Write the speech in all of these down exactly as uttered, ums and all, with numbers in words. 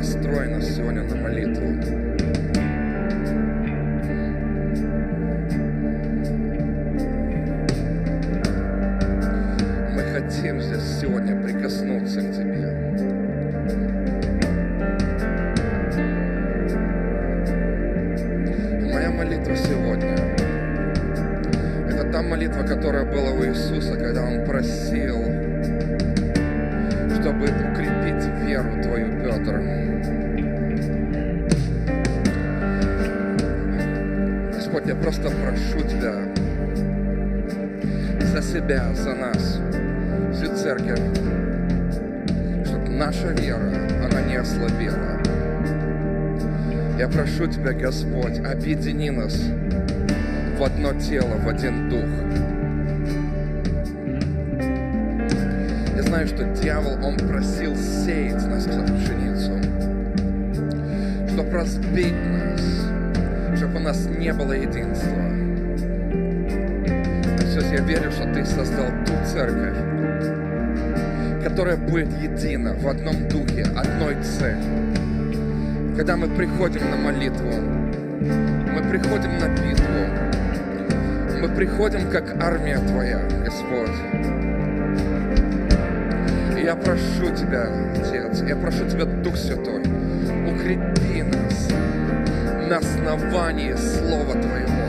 настрой нас сегодня на молитву. Мы хотим здесь сегодня прикоснуться к Тебе. И моя молитва сегодня — это та молитва, которая была у Иисуса, когда Он просил, чтобы укрепить веру Твою, Петр. Господь, я просто прошу Тебя за себя, за нас, всю церковь, чтобы наша вера, она не ослабела. Я прошу Тебя, Господь, объедини нас в одно тело, в один дух. Я знаю, что дьявол, он просил сеять нас, как пшеницу, чтобы разбить нас, чтобы у нас не было единства. Иисус, я верю, что Ты создал ту церковь, которая будет едина, в одном духе, одной цели. Когда мы приходим на молитву, мы приходим на битву, мы приходим как армия Твоя, Господь. И я прошу Тебя, Отец, я прошу Тебя, Дух Святой, укрепи нас на основании Слова Твоего.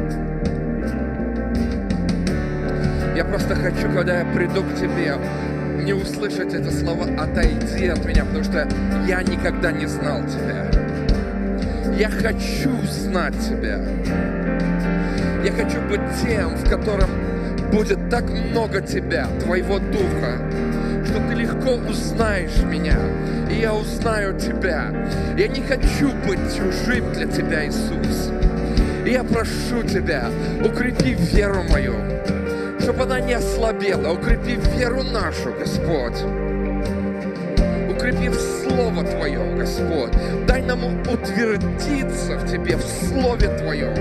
Я просто хочу, когда я приду к Тебе, не услышать эти слова «отойди от меня», потому что я никогда не знал Тебя. Я хочу знать Тебя. Я хочу быть тем, в котором будет так много Тебя, Твоего Духа, что Ты легко узнаешь меня, и я узнаю Тебя. Я не хочу быть чужим для Тебя, Иисус. И я прошу Тебя, укрепи веру мою, чтобы она не ослабела. Укрепи веру нашу, Господь. Укрепи в Слово Твое, Господь. Дай нам утвердиться в Тебе, в Слове Твоем.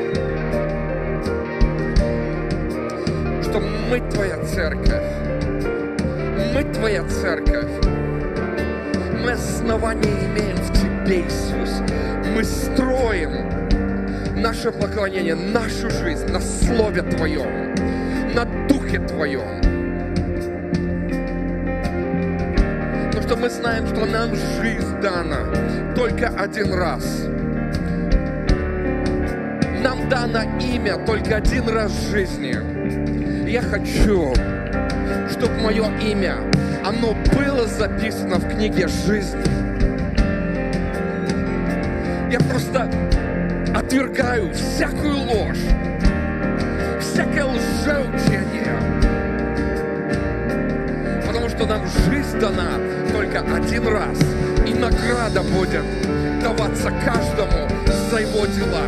Что мы Твоя церковь. Мы Твоя церковь. Мы основание имеем в Тебе, Иисус. Мы строим наше поклонение, нашу жизнь на Слове Твоем, на Духе Твоем. Потому что мы знаем, что нам жизнь дана только один раз. Нам дано имя только один раз в жизни. И я хочу, чтобы мое имя, оно было записано в книге жизни. Я просто отвергаю всякую ложь, всякое лжеучение, потому что нам жизнь дана только один раз, и награда будет даваться каждому за его дела.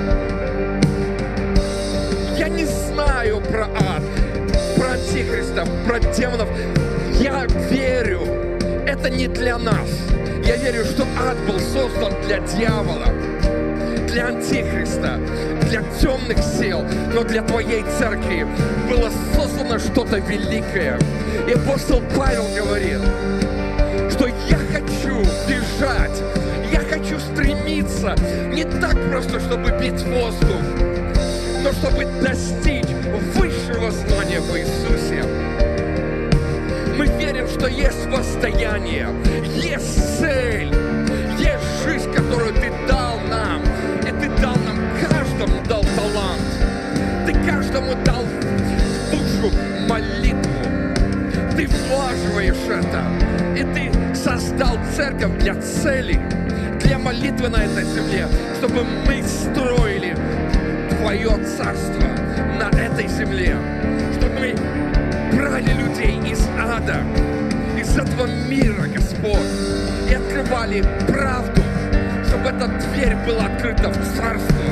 Я не знаю про ад, про антихриста, про демонов. Я верю, это не для нас. Я верю, что ад был создан для дьявола, для антихриста, для темных сил, но для Твоей церкви было создано что-то великое. И апостол Павел говорит, что я хочу бежать, я хочу стремиться не так просто, чтобы бить воздух, но чтобы достичь высшего знания в Иисусе. Мы верим, что есть воздаяние, есть цель, есть жизнь, которую Ты дал нам. И Ты дал нам, каждому дал талант. Ты каждому дал в душу молитву. Ты влаживаешь это. И Ты создал церковь для цели, для молитвы на этой земле, чтобы мы строили Твое царство на этой земле, чтобы мы брали людей из ада, из этого мира, Господь, и открывали правду, чтобы эта дверь была открыта в царство.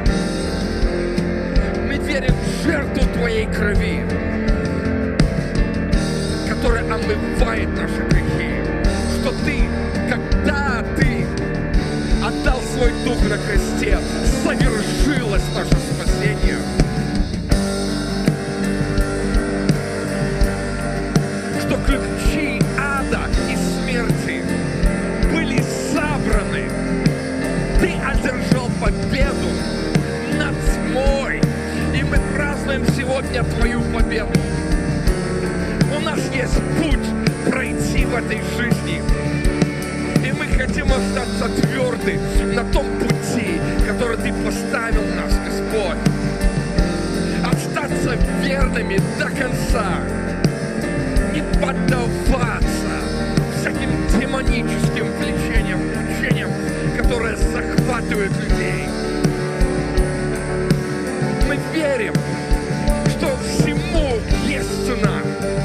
Мы верим в жертву Твоей крови, которая омывает наши грехи, что Ты, когда Ты отдал свой Дух на кресте, совершилось наше спасение. Что ключи ада и смерти были сегодня Твою победу. У нас есть путь пройти в этой жизни. И мы хотим остаться тверды на том пути, который Ты поставил нас, Господь. Остаться верными до конца. Не поддаваться всяким демоническим влечениям, учениям, которые захватывают людей. Мы верим, что всему есть цена.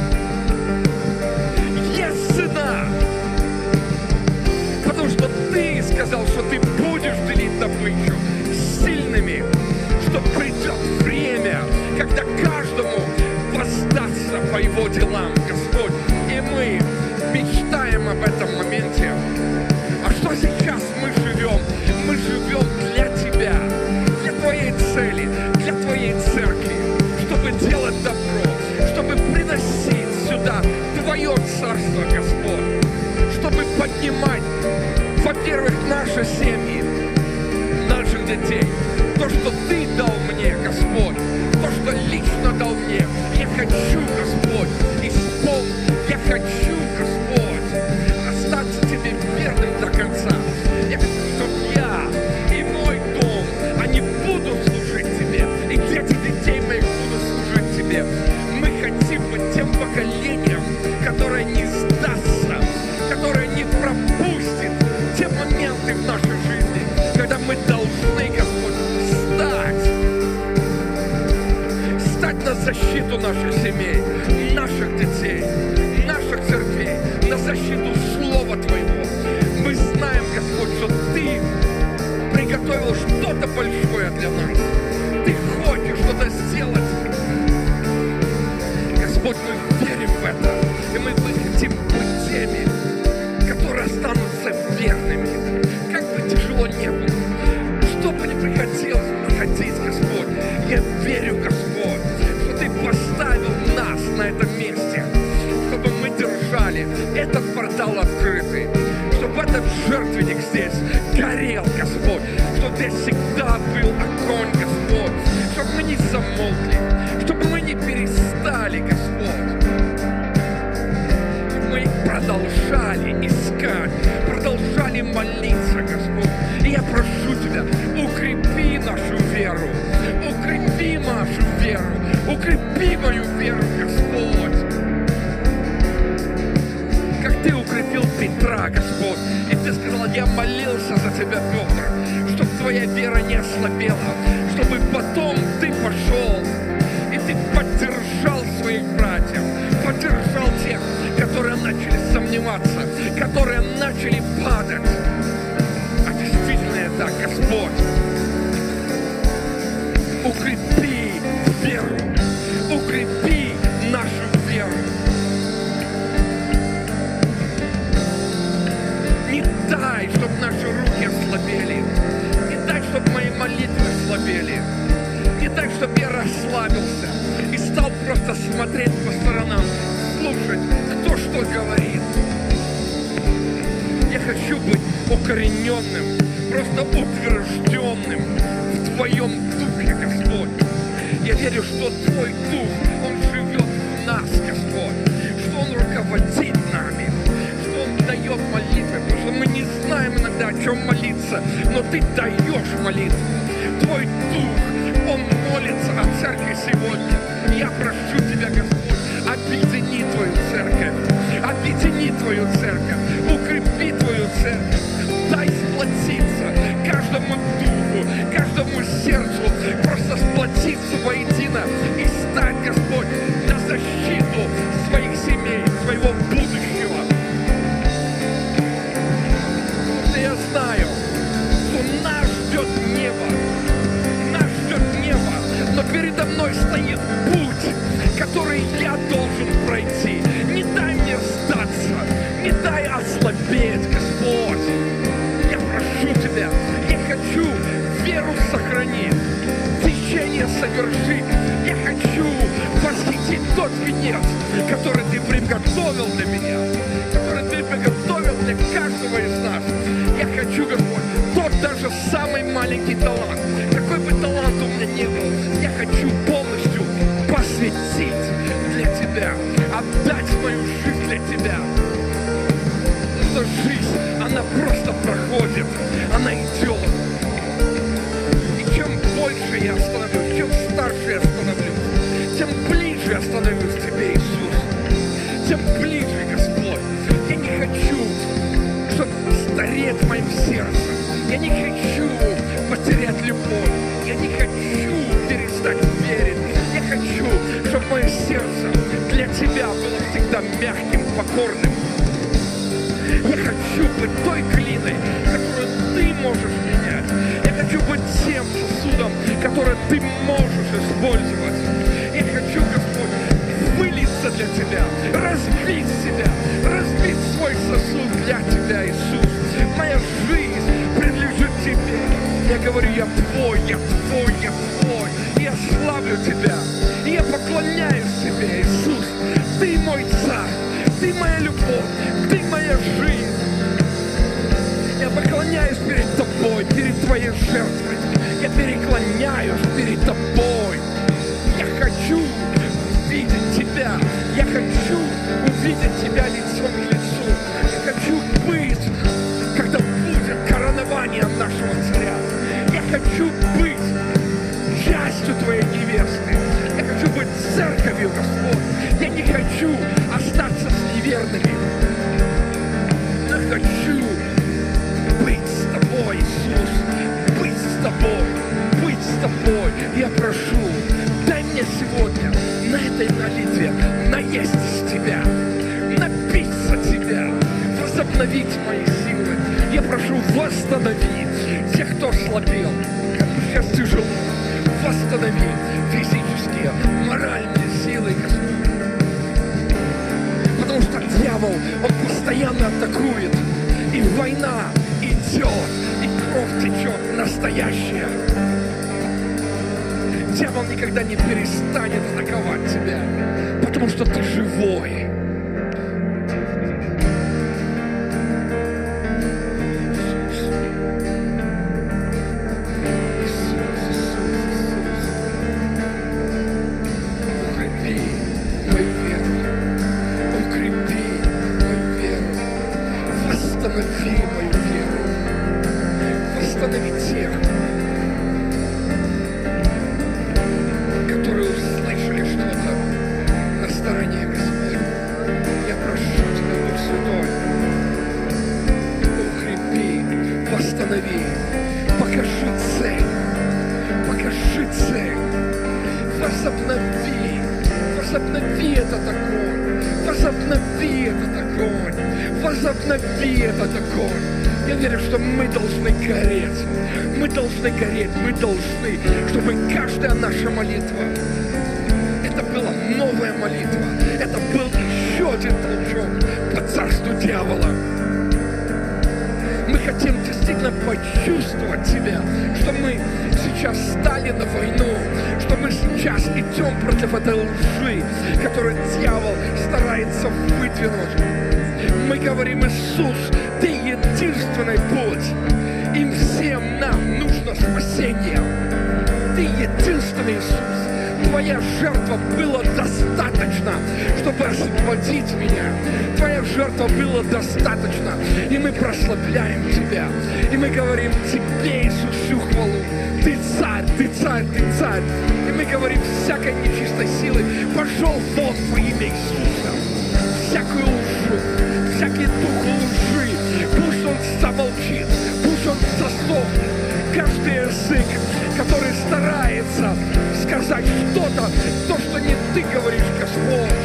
Есть цена. Потому что Ты сказал, что Ты будешь делить добычу с сильными, что придет время, когда каждому воздастся по его делам, Господь. И мы мечтаем об этом моменте. А что сейчас мы живем? Мы живем для Тебя, для Твоей цели, для Твоей церкви, чтобы делать добро, чтобы приносить сюда Твое царство, Господь, чтобы поднимать, во-первых, наши семьи, наших детей, то, что Ты дал мне, Господь, то, что лично дал мне. Я хочу, Господь, исполнить. Я хочу, Господь, остаться Тебе верным до конца. Я хочу, чтобы я и мой дом, они будут служить Тебе, и дети детей моих будут служить Тебе. Мы хотим быть тем поколением, которое не сдастся, которое не пропустит те моменты в нашей жизни, когда мы должны, Господь, встать, встать на защиту наших семей, наших детей, наших церквей, на защиту Слова Твоего. Мы знаем, Господь, что Ты приготовил что-то большое для нас. Ты хочешь что-то сделать. Господь, мы верим в это, и мы хотим быть теми, которые останутся верными. Как бы тяжело не было, что бы ни приходилось проходить, Господь, я верю, Господь, что Ты поставил нас на этом месте, чтобы мы держали этот портал открытый, чтобы этот жертвенник здесь горел, Господь, чтобы здесь всегда был огонь, Господь, чтобы мы не замолкли, чтобы мы не перестали, Господь. Мы продолжали искать, продолжали молиться, Господь. И я прошу Тебя, укрепи нашу веру, укрепи нашу веру, укрепи мою веру, Господь. Как Ты укрепил Петра, Господь, и Ты сказал, я молился за Тебя, Петр, чтобы Твоя вера не ослабела, чтобы потом Ты пошел, и Ты поддержал своих братьев, поддержал тех, которые начали сомневаться, которые начали падать. А действительно это, Господь, укрепи веру, укрепи нашу веру. Не дай, чтобы наши руки ослабели, не дай, чтобы мои молитвы ослабели, не дай, чтобы я расслабился и стал просто смотреть по сторонам, слушать, кто что говорит. Я хочу быть укорененным, просто утвержденным в Твоем Духе, Господь. Я верю, что Твой Дух, Он живет в нас, Господь, что Он руководит нами, что Он дает молитвы, потому что мы не знаем иногда, о чем молиться, но Ты даешь молитву. Твой Дух, Он молится о церкви сегодня. Я прошу Тебя, Господь, объедини Твою церковь, объедини Твою церковь, укрепи Твою церковь, дай сплотиться каждому духу, каждому сердцу, просто сплотиться воедино и стать, Господь, на защиту своих семей, своего будущего. Потому что я знаю, что нас ждет небо, нас ждет небо, но передо мной стоит путь, который я должен пройти. Не дай мне сдаться, не дай ослабеть, Господь. Я прошу Тебя, я хочу веру сохранить, течение совершить. Я хочу восхитить тот венец, который Ты приготовил для меня, который Ты приготовил для каждого из нас. Я хочу, Господь, тот даже самый маленький талант, какой бы талант у меня ни был, я хочу полностью посвятить посвятить для Тебя, отдать мою жизнь для Тебя. Эта жизнь, она просто проходит, она идет. И чем больше я становлюсь, чем старше я становлюсь, тем ближе я становлюсь к Тебе, Иисус. Тем ближе, Господь. Я не хочу, чтобы стареть моим сердцем. Я не хочу потерять любовь. Я не хочу перестать верить. Я хочу, чтобы мое сердце для Тебя было всегда мягким, покорным. Я хочу быть той глиной, которую Ты можешь менять. Я хочу быть тем сосудом, который Ты можешь использовать. Я хочу, Господь, вылиться для Тебя, разбить себя, разбить свой сосуд для Тебя, Иисус. Моя жизнь принадлежит Тебе. Я говорю, я Твой, я Твой, я Твой. И я славлю Тебя. И я поклоняюсь Тебе, Иисус. Ты мой Царь, Ты моя любовь, Ты моя жизнь. Я поклоняюсь перед Тобой, перед Твоей жертвой. Я преклоняюсь перед Тобой. Я хочу увидеть Тебя. Я хочу увидеть Тебя лицом к лицу. Я хочу быть, когда будет коронование нашего царя. Я хочу быть частью Твоей невесты. Я хочу быть церковью, Господь. Я не хочу остаться с неверными. Я хочу быть с Тобой, Иисус. Быть с Тобой. Быть с Тобой. Я прошу, дай мне сегодня на этой молитве наесть с Тебя, напиться Тебя, возобновить мои силы. Я прошу, восстанови тех, кто ослабел, кому сейчас тяжело. Восстанови физические, моральные силы, Господь. Потому что дьявол, он постоянно атакует. И война идет, и кровь течет настоящая. Дьявол никогда не перестанет атаковать тебя, потому что ты живой. Почувствовать Тебя, что мы сейчас стали на войну, что мы сейчас идем против этой лжи, которую дьявол старается выдвинуть. Мы говорим: Иисус, Ты единственный путь, им всем нам нужно спасение. Ты единственный, Иисус. Твоя жертва была достаточно, чтобы освободить меня. Твоя жертва была достаточно, и мы прославляем Тебя. И мы говорим Тебе, Иисус, всю хвалу. Ты царь, Ты царь, Ты царь. И мы говорим всякой нечистой силы: пошел вон во имя Иисуса. Всякую лжу, всякий дух лжи, пусть он замолчит, пусть он засохнет. Каждый язык, который старается сказать что-то, то, что не Ты говоришь, Господь,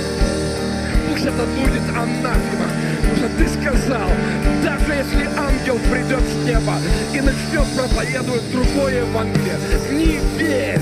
пусть это будет анафема. Потому что Ты сказал, даже если ангел придет с неба и начнет проповедовать другое Евангелие, не верь.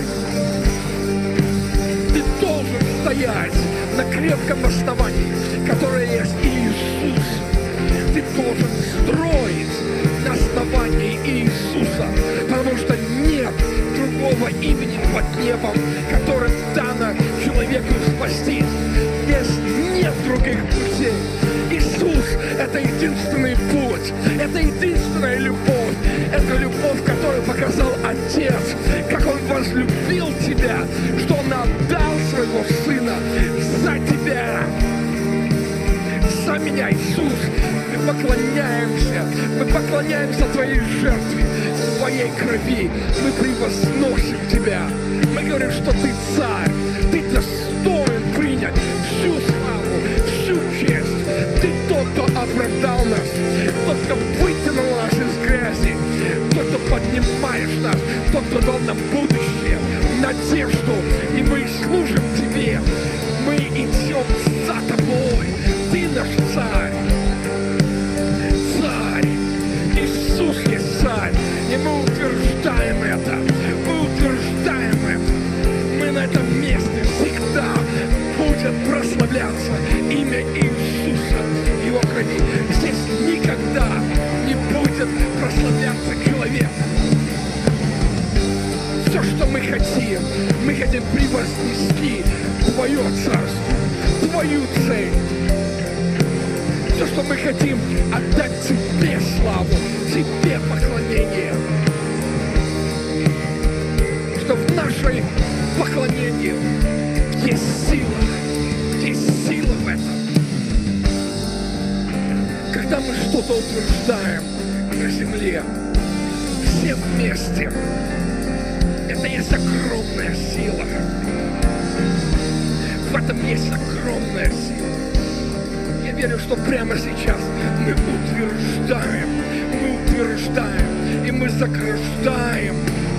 Ты должен стоять на крепком основании, которое есть Иисус. Ты должен строить на основании Иисуса, потому что нет другого имени под небом, которым дано человеку спастись. Здесь нет других путей. Иисус — это единственный путь, это единственная любовь, это любовь, которая показала сказал Отец, как Он возлюбил тебя, что Он отдал своего Сына за тебя, за меня, Иисус. Мы поклоняемся, мы поклоняемся Твоей жертве, Твоей крови. Мы превозносим Тебя. Мы говорим, что Ты Царь, Ты достоин принять всю славу, всю честь. Ты тот, кто оправдал нас, тот, кто вытянул нас из грязи, тот, кто поднимаешь нас, тот, кто дал нам будущее, надежду, и мы служим Тебе. Мы идем за Тобой. Ты наш Царь. Царь. Иисус есть Царь. И мы утверждаем это. Мы утверждаем это. Мы на этом месте всегда будет прославляться имя Иисуса, Его крови. Здесь никогда не будет прославляться человек. Все, что мы хотим, мы хотим превознести Твое Царство, Твою цель. Все, что мы хотим, отдать Тебе славу, Тебе поклонение. Что в нашей поклонении есть сила, есть сила в этом. Когда мы что-то утверждаем на земле, все вместе, это есть огромная сила. В этом есть огромная сила. Я верю, что прямо сейчас мы утверждаем, мы утверждаем, и мы заграждаем.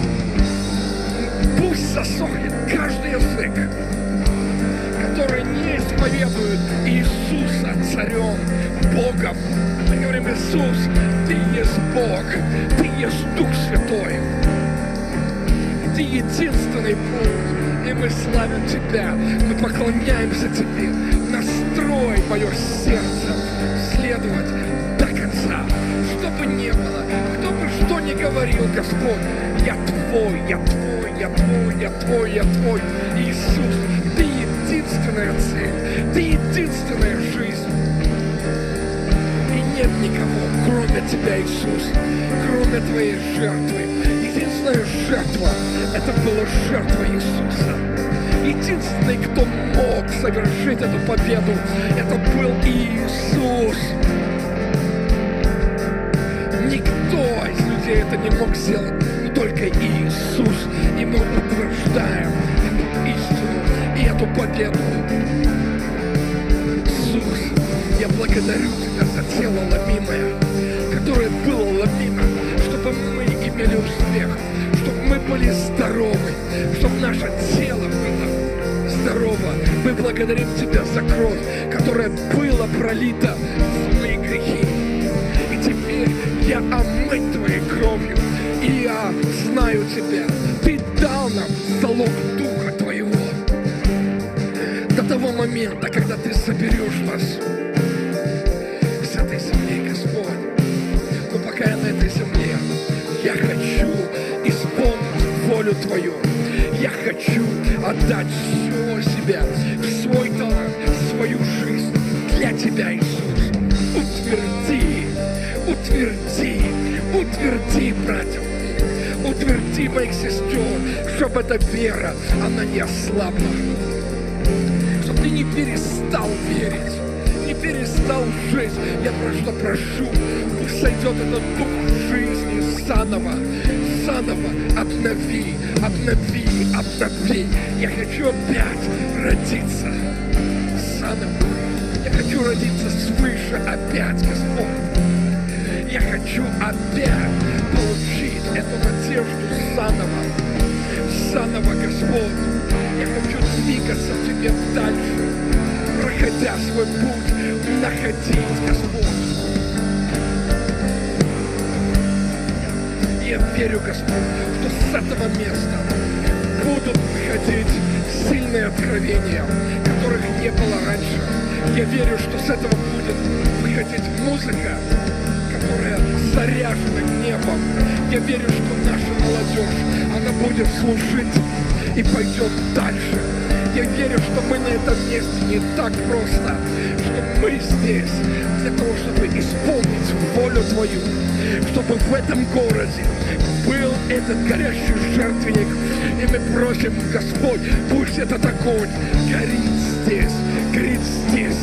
Пусть засохнет каждый язык, который не исповедует Иисуса Царем, Богом. Мы говорим: Иисус, Ты есть Бог, Ты есть Дух Святой. Ты единственный путь, и мы славим Тебя, мы поклоняемся Тебе. Настрой мое сердце следовать до конца, что бы ни было, кто бы что ни говорил, Господь, я Твой, я Твой, я Твой, я Твой, я Твой. Иисус, Ты единственная цель, Ты единственная жизнь. И нет никого, кроме Тебя, Иисус, кроме Твоей жертвы. Единственная жертва — это была жертва Иисуса. Единственный, кто мог совершить эту победу, это был Иисус. Никто из людей это не мог сделать, но только Иисус. И мы утверждаем эту истину и эту победу. Иисус, я благодарю Тебя за тело ломимое, которое было ломимо, чтобы мы имели успех, чтобы мы были здоровы, чтобы наше тело было здорово. Мы благодарим Тебя за кровь, которая была пролита за мои грехи. И теперь я омыт Твоей кровью, и я знаю Тебя. Ты дал нам залог Духа Твоего до того момента, когда Ты соберешь нас с этой земли, Господь. Но пока я на этой земле, я хочу исполнить волю Твою. Я хочу отдать все себя, свой талант, свою жизнь для Тебя, Иисус. Утверди, утверди, утверди, братьев, утверди моих сестер, чтобы эта вера, она не ослабла. Чтобы Ты не перестал верить, не перестал жить. Я просто прошу, пусть сойдет этот дух жизни заново, заново обнови, обнови, обнови. Я хочу опять родиться заново. Я хочу родиться свыше опять, Господь. Я хочу опять получить эту надежду заново, заново, Господь. Я хочу двигаться в Тебе дальше, проходя свой путь, находить, Господь. Я верю, Господь, что с этого места будут выходить сильные откровения, которых не было раньше. Я верю, что с этого будет выходить музыка, которая заряжена небом. Я верю, что наша молодежь, она будет служить и пойдет дальше. Я верю, что мы на этом месте не так просто, что мы здесь для того, чтобы исполнить волю Твою, чтобы в этом городе был этот горящий жертвенник. И мы просим, Господь, пусть этот огонь горит здесь, горит здесь.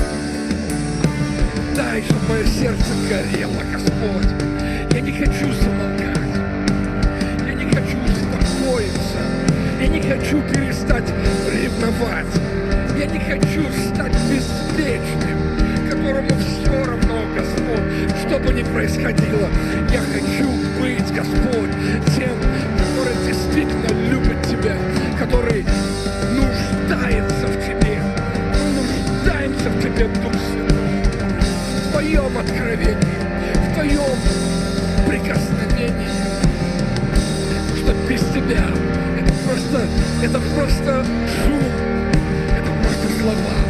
Дай, чтобы мое сердце горело, Господь. Я не хочу замолкать. Я не хочу успокоиться. Я не хочу перестать ревновать. Я не хочу стать беспечным, которому все равно, Господь, что бы ни происходило. Я хочу быть, Господь, тем, который действительно любит Тебя, который нуждается в Тебе. Мы нуждаемся в Тебе, Дух Святой, в Твоем откровении, в Твоем прикосновении. Потому что без Тебя это просто, это просто шум, это просто слова.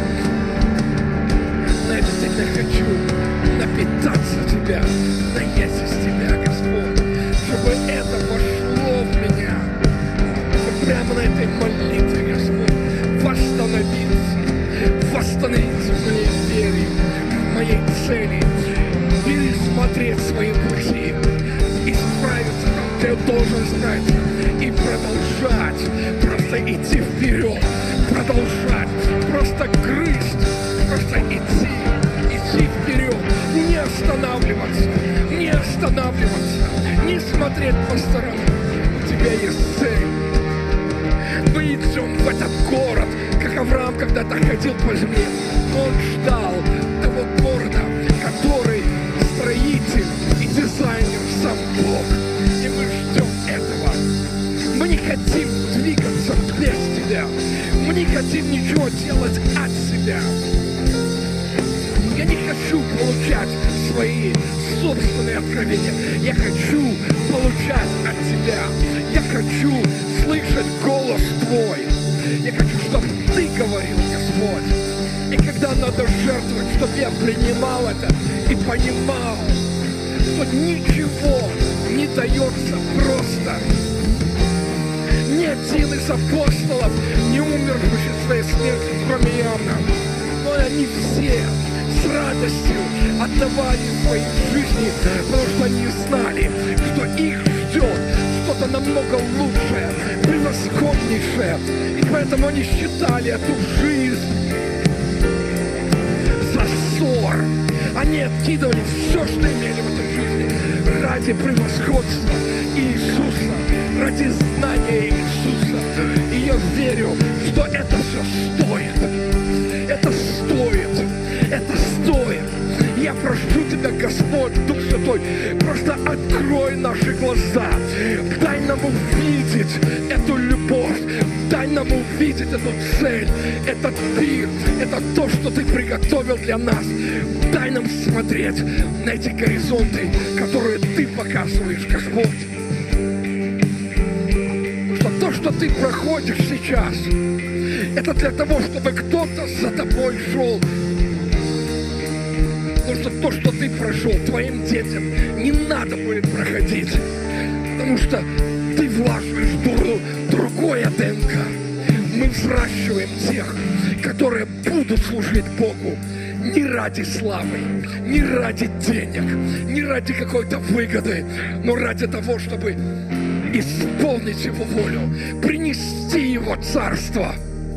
Но я действительно хочу напитаться Тебя, наесть из Тебя, Господь, чтобы это вошло в меня, чтобы прямо на этой молитве, Господь, восстановиться, восстановиться в моей вере, в моей цели, пересмотреть свои пути, исправиться там, где я должен знать, и продолжать, просто идти вперед, продолжать, просто грызть, просто идти, идти вперед, не останавливаться, не останавливаться, не смотреть по сторонам. У Тебя есть цель. Мы идем в этот город, как Авраам когда-то ходил по земле. Он ждал того города, который строитель и дизайнер сам Бог. И мы ждем этого. Мы не хотим двигаться без Тебя. Мы не хотим ничего делать от себя. Я не хочу получать свои собственные откровения. Я хочу получать от Тебя. Я хочу слышать голос Твой. Я хочу, чтобы Ты говорил, Господь. И когда надо жертвовать, чтобы я принимал это и понимал, что ничего не дается просто. Ни один из апостолов не умер в своей смерти, кроме Иоанна. Но они все с радостью отдавали свои жизни, потому что они знали, что их ждет что-то намного лучшее, превосходнейшее. И поэтому они считали эту жизнь за ссор. Они откидывали все, что имели в этой жизни, ради превосходства Иисуса, ради знания Иисуса. И я верю, что это все стоит. Это стоит. Это стоит. Я прошу Тебя, Господь, Дух Святой, просто открой наши глаза. Дай нам увидеть эту любовь. Дай нам увидеть эту цель, этот пир, это то, что Ты приготовил для нас. Дай нам смотреть на эти горизонты, которые Ты показываешь, Господь. Потому что то, что Ты проходишь сейчас, это для того, чтобы кто-то за Тобой шел. Потому что то, что Ты прошел, Твоим детям не надо будет проходить. Потому что Ты влаживаешь друг, другое ДНК. Мы взращиваем тех, которые будут служить Богу не ради славы, не ради денег, не ради какой-то выгоды, но ради того, чтобы исполнить Его волю, принести Его царство.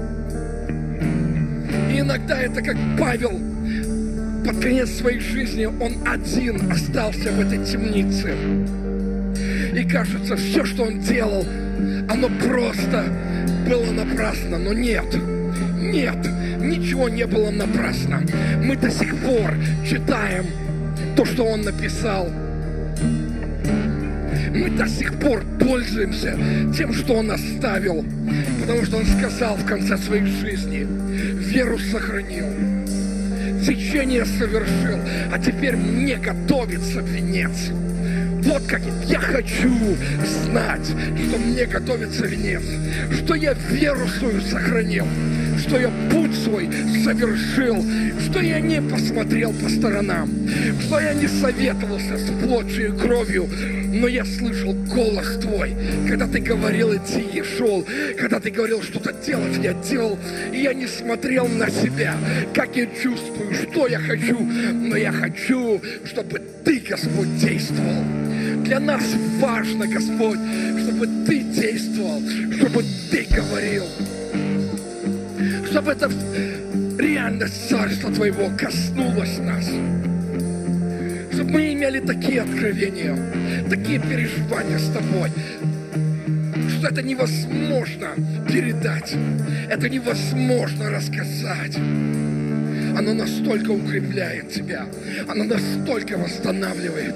И иногда это как Павел. Под конец своей жизни он один остался в этой темнице. И кажется, все, что он делал, оно просто было напрасно. Но нет, нет, ничего не было напрасно. Мы до сих пор читаем то, что он написал. Мы до сих пор пользуемся тем, что он оставил. Потому что он сказал в конце своей жизни: веру сохранил, течение совершил, а теперь мне готовится венец. Вот как я хочу знать, что мне готовится венец, что я веру свою сохранил, что я путь свой совершил, что я не посмотрел по сторонам, что я не советовался с плотью и кровью, но я слышал голос Твой, когда Ты говорил идти, я шел, когда Ты говорил что-то делать, я делал, и я не смотрел на себя, как я чувствую, что я хочу, но я хочу, чтобы Ты, Господь, действовал. Для нас важно, Господь, чтобы Ты действовал, чтобы Ты говорил, чтобы это реально царство Твоего коснулось нас, чтобы мы имели такие откровения, такие переживания с Тобой, что это невозможно передать, это невозможно рассказать. Оно настолько укрепляет тебя, оно настолько восстанавливает.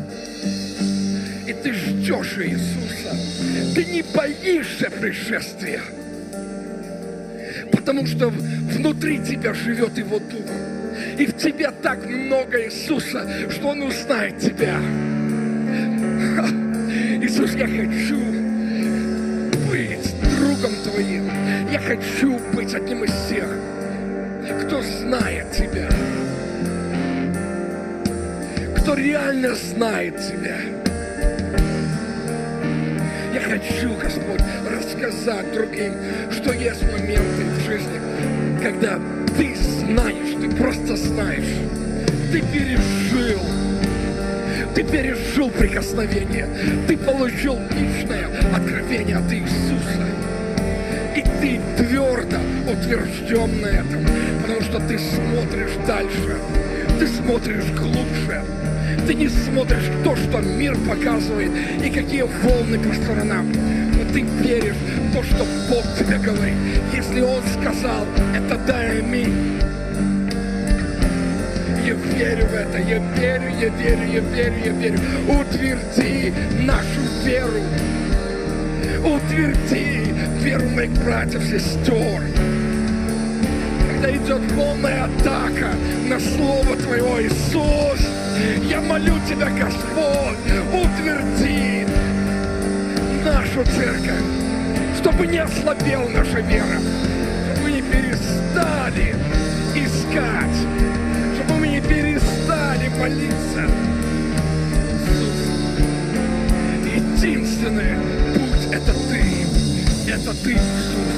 И ты ждешь Иисуса, ты не боишься пришествия, потому что внутри тебя живет Его Дух. И в тебе так много Иисуса, что Он узнает тебя. Иисус, я хочу быть другом Твоим. Я хочу быть одним из тех, кто знает Тебя, кто реально знает Тебя. Я хочу, Господь, рассказать другим, что есть моменты в жизни, когда Ты знаешь, Ты просто знаешь, Ты пережил, Ты пережил прикосновение, Ты получил личное откровение от Иисуса. И Ты твердо утвержден на этом, потому что Ты смотришь дальше, Ты смотришь глубже. Ты не смотришь то, что мир показывает, и какие волны по сторонам. Но ты веришь в то, что Бог тебе говорит. Если Он сказал, это да и аминь. Я верю в это, я верю, я верю, я верю, я верю. Утверди нашу веру. Утверди веру моих братьев и сестер. Когда идет полная атака на Слово Твоего, Иисус, я молю Тебя, Господь, утверди нашу церковь, чтобы не ослабела наша вера, чтобы мы не перестали искать, чтобы мы не перестали молиться. Иисус, единственный путь — это Ты, это Ты, Иисус.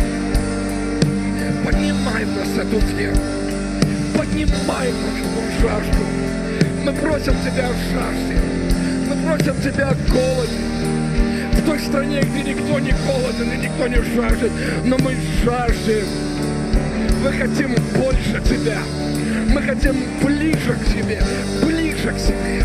Поднимай в нас эту веру, поднимай нашу жажду. Мы просим Тебя о жажде, мы просим Тебя о голоде. В той стране, где никто не голоден и никто не жаждет, но мы жаждем. Мы хотим больше Тебя, мы хотим ближе к Тебе, ближе к Тебе.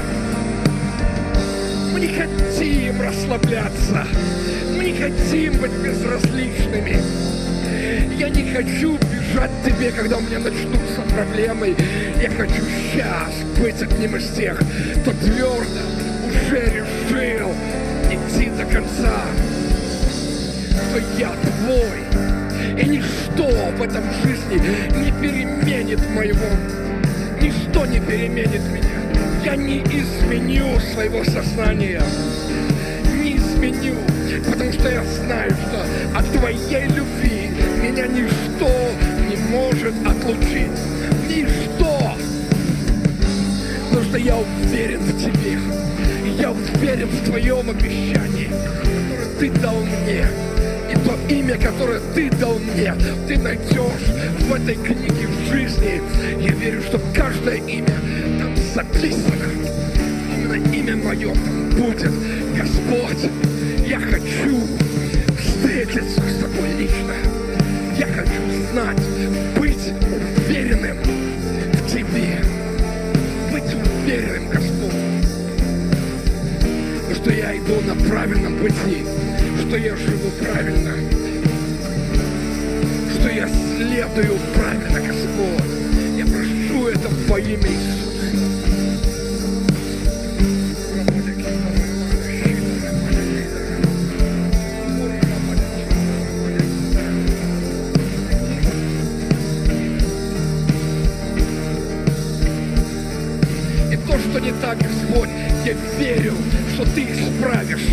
Мы не хотим расслабляться, мы не хотим быть безразличными. Я не хочу бежать к Тебе, когда у меня начнутся проблемы. Я хочу сейчас быть одним из тех, кто твердо уже решил идти до конца. Что я Твой, и ничто в этом жизни не переменит моего. Ничто не переменит меня. Я не изменю своего сознания. Не изменю, потому что я знаю, что от Твоей любви меня ничто не может отлучить. Ничто. Потому что я уверен в Тебе. Я уверен в Твоем обещании, которое Ты дал мне. И то имя, которое Ты дал мне, Ты найдешь в этой книге жизни. Я верю, что каждое имя там записано. Именно имя мое там будет. Господь, я хочу встретиться с Тобой лично. Я хочу знать, быть уверенным в Тебе. Быть уверенным, Господь, что я иду на правильном пути, что я живу правильно, что я следую правильно, Господь. Я прошу это во имя Иисуса. Что не так, Господь, я верю, что Ты исправишь.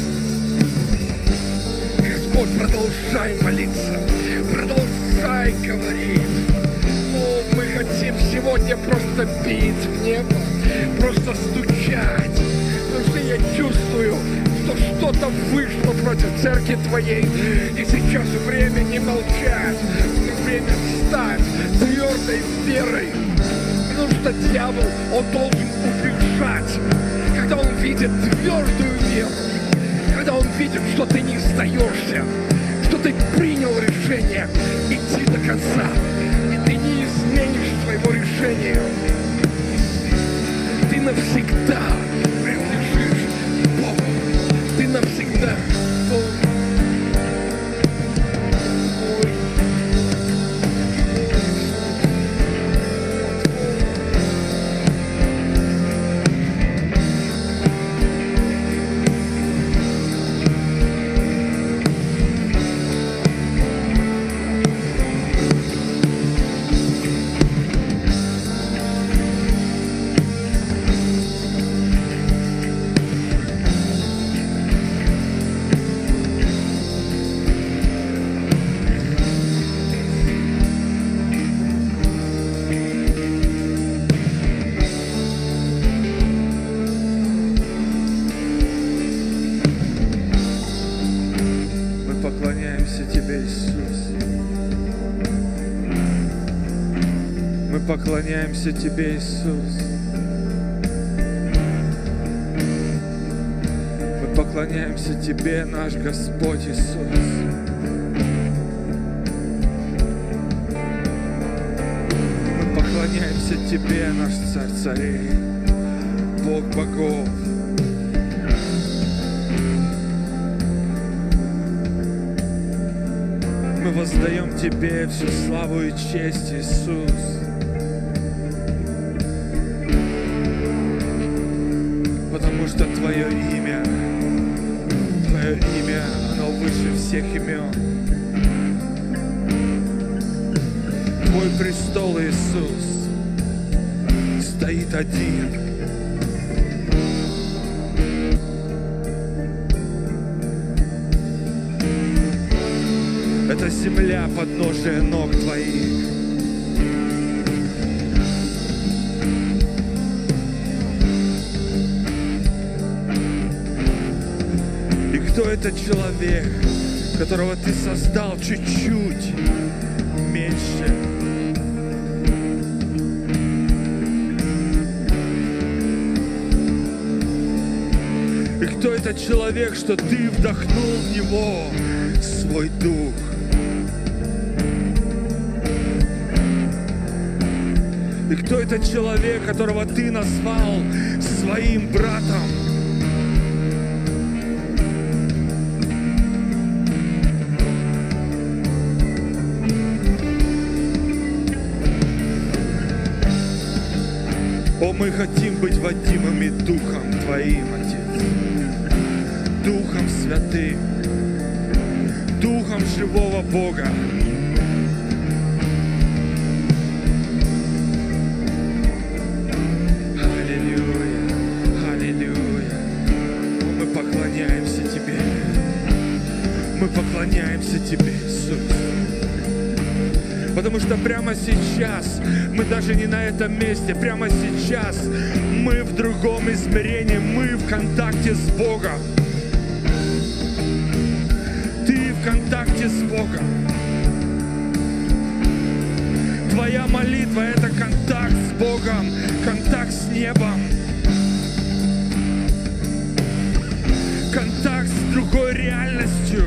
Господь, продолжай молиться, продолжай говорить. О, мы хотим сегодня просто бить в небо, просто стучать, потому что я чувствую, что что-то вышло против церкви Твоей, и сейчас время не молчать, время встать твердой верой. Потому что дьявол, он должен убежать, как когда Он видит твердую веру, когда Он видит, что ты не сдаешься, что ты принял решение идти до конца, и ты не изменишь своего решения. Ты навсегда принадлежишь Богу. Ты навсегда Богу. Поклоняемся Тебе, Иисус. Мы поклоняемся Тебе, наш Господь Иисус. Мы поклоняемся Тебе, наш Царь Царей, Бог богов. Мы воздаем Тебе всю славу и честь, Иисус. Потому что Твое имя, Твое имя, оно выше всех имен. Твой престол, Иисус, стоит один. Это земля, подножие ног Твоих. Кто этот человек, которого Ты создал чуть-чуть меньше? И кто этот человек, что Ты вдохнул в него свой дух? И кто этот человек, которого Ты назвал своим братом? О, мы хотим быть водимыми Духом Твоим, Отец, Духом Святым, Духом живого Бога. Аллилуйя, аллилуйя. Мы поклоняемся Тебе. Мы поклоняемся Тебе, Иисус. Потому что прямо сейчас, мы даже не на этом месте, прямо сейчас мы в другом измерении, мы в контакте с Богом. Ты в контакте с Богом. Твоя молитва — это контакт с Богом, контакт с небом, контакт с другой реальностью.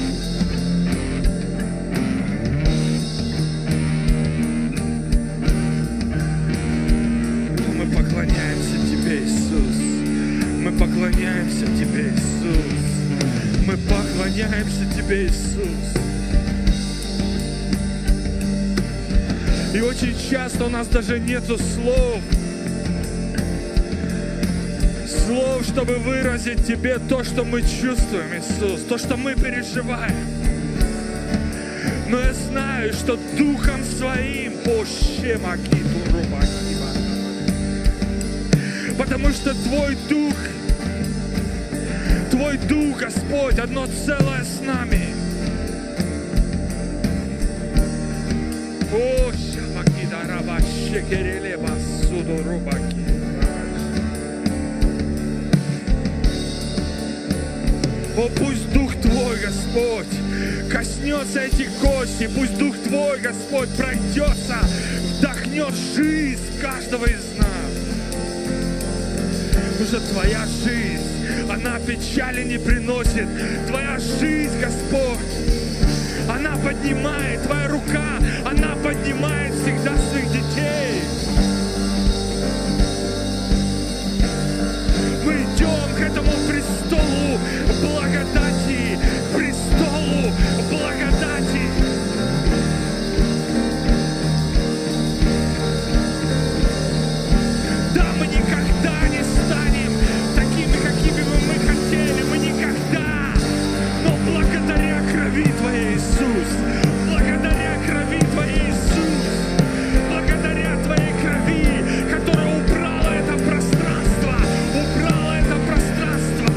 Поклоняемся Тебе, Иисус. Мы поклоняемся Тебе, Иисус. И очень часто у нас даже нету слов. Слов, чтобы выразить Тебе то, что мы чувствуем, Иисус, то, что мы переживаем. Но я знаю, что Духом Своим, потому что Твой Дух, Твой Дух, Господь, одно целое с нами. О, О, пусть Дух Твой, Господь, коснется этих костей, пусть Дух Твой, Господь, пройдется, вдохнет жизнь каждого из нас. потому что Твоя жизнь, она печали не приносит. Твоя жизнь, Господь, она поднимает, Твоя рука, она поднимает всегда своих детей. Мы идем к этому престолу благодати, престолу благодати. Да, мы никогда не станем такими, какими бы мы хотели, мы никогда, но благодаря крови Твоей, Иисус, благодаря крови Твоей, Иисус, благодаря Твоей крови, которая убрала это пространство, убрала это пространство.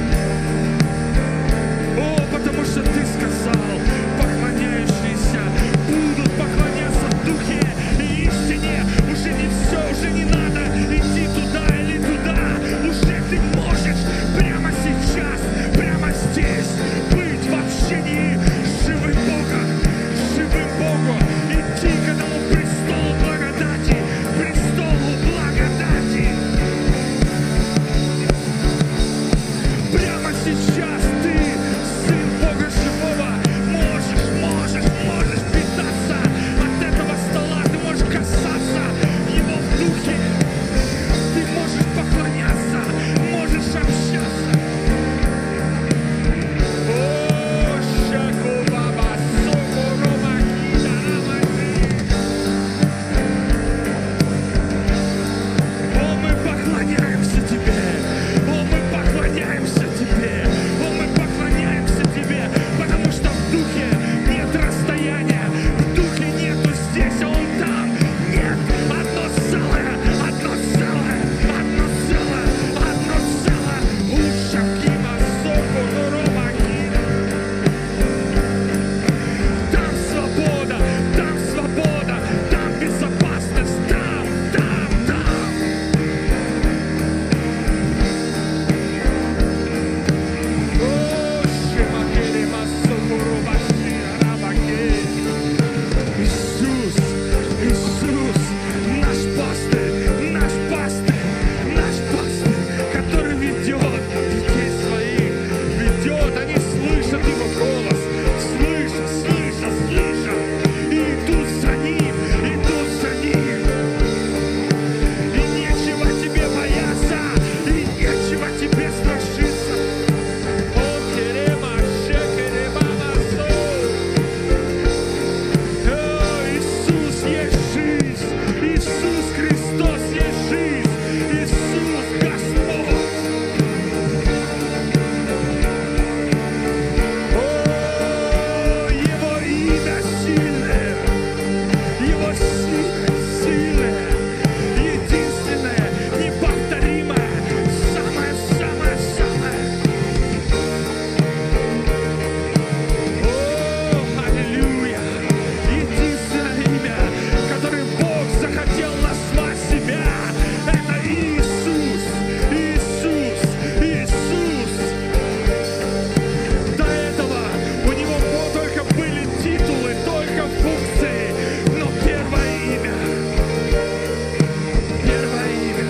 О, потому что Ты сказал, поклоняющиеся будут поклоняться в духе и истине. Уже не все, уже не надо идти туда или туда. Уже ты можешь прямо сейчас, прямо здесь быть в общении с живым Богом, с живым Богом. Идти к этому престолу благодати, престолу благодати. Прямо сейчас ты, Сын Бога Живого, можешь, можешь, можешь питаться от этого стола, ты можешь касаться Его в духе, ты можешь поклоняться, можешь общаться. О, Шакубаба, Сокуруба, Кидарамати. О, мы поклоняемся Тебе, о, мы поклоняемся Тебе, о, мы поклоняемся Тебе, потому что в духе нет расстояния, в духе нету здесь, а Он там. Нет, одно целое, одно целое, одно целое, одно целое. Ушакима, Сокуруба, Кида. Там свобода, там свобода, там безопасность, там, там, там. О, Шимакерема, Сокуруба, Ширабаке. Иисус, Иисус, наш пастырь, наш пастырь, наш пастырь, который ведет детей своих, ведет, они слышат Его голос, слышат, слышат, слышат, и идут за Ним, идут за Ним. И нечего тебе бояться, и нечего тебе страшиться. О, Керема, Шекерема, Масо. О, Иисус есть жизнь, Иисус Христос есть жизнь, Иисус Господь. О, Его имя сильное, Его сила сильная, единственное, неповторимое, самое-самое-самое. О, аллилуйя! Единственное имя, которое Бог захотел назвать себя, это Иисус, Иисус, Иисус. До этого у Него только были титулы, только функции, но первое имя, первое имя,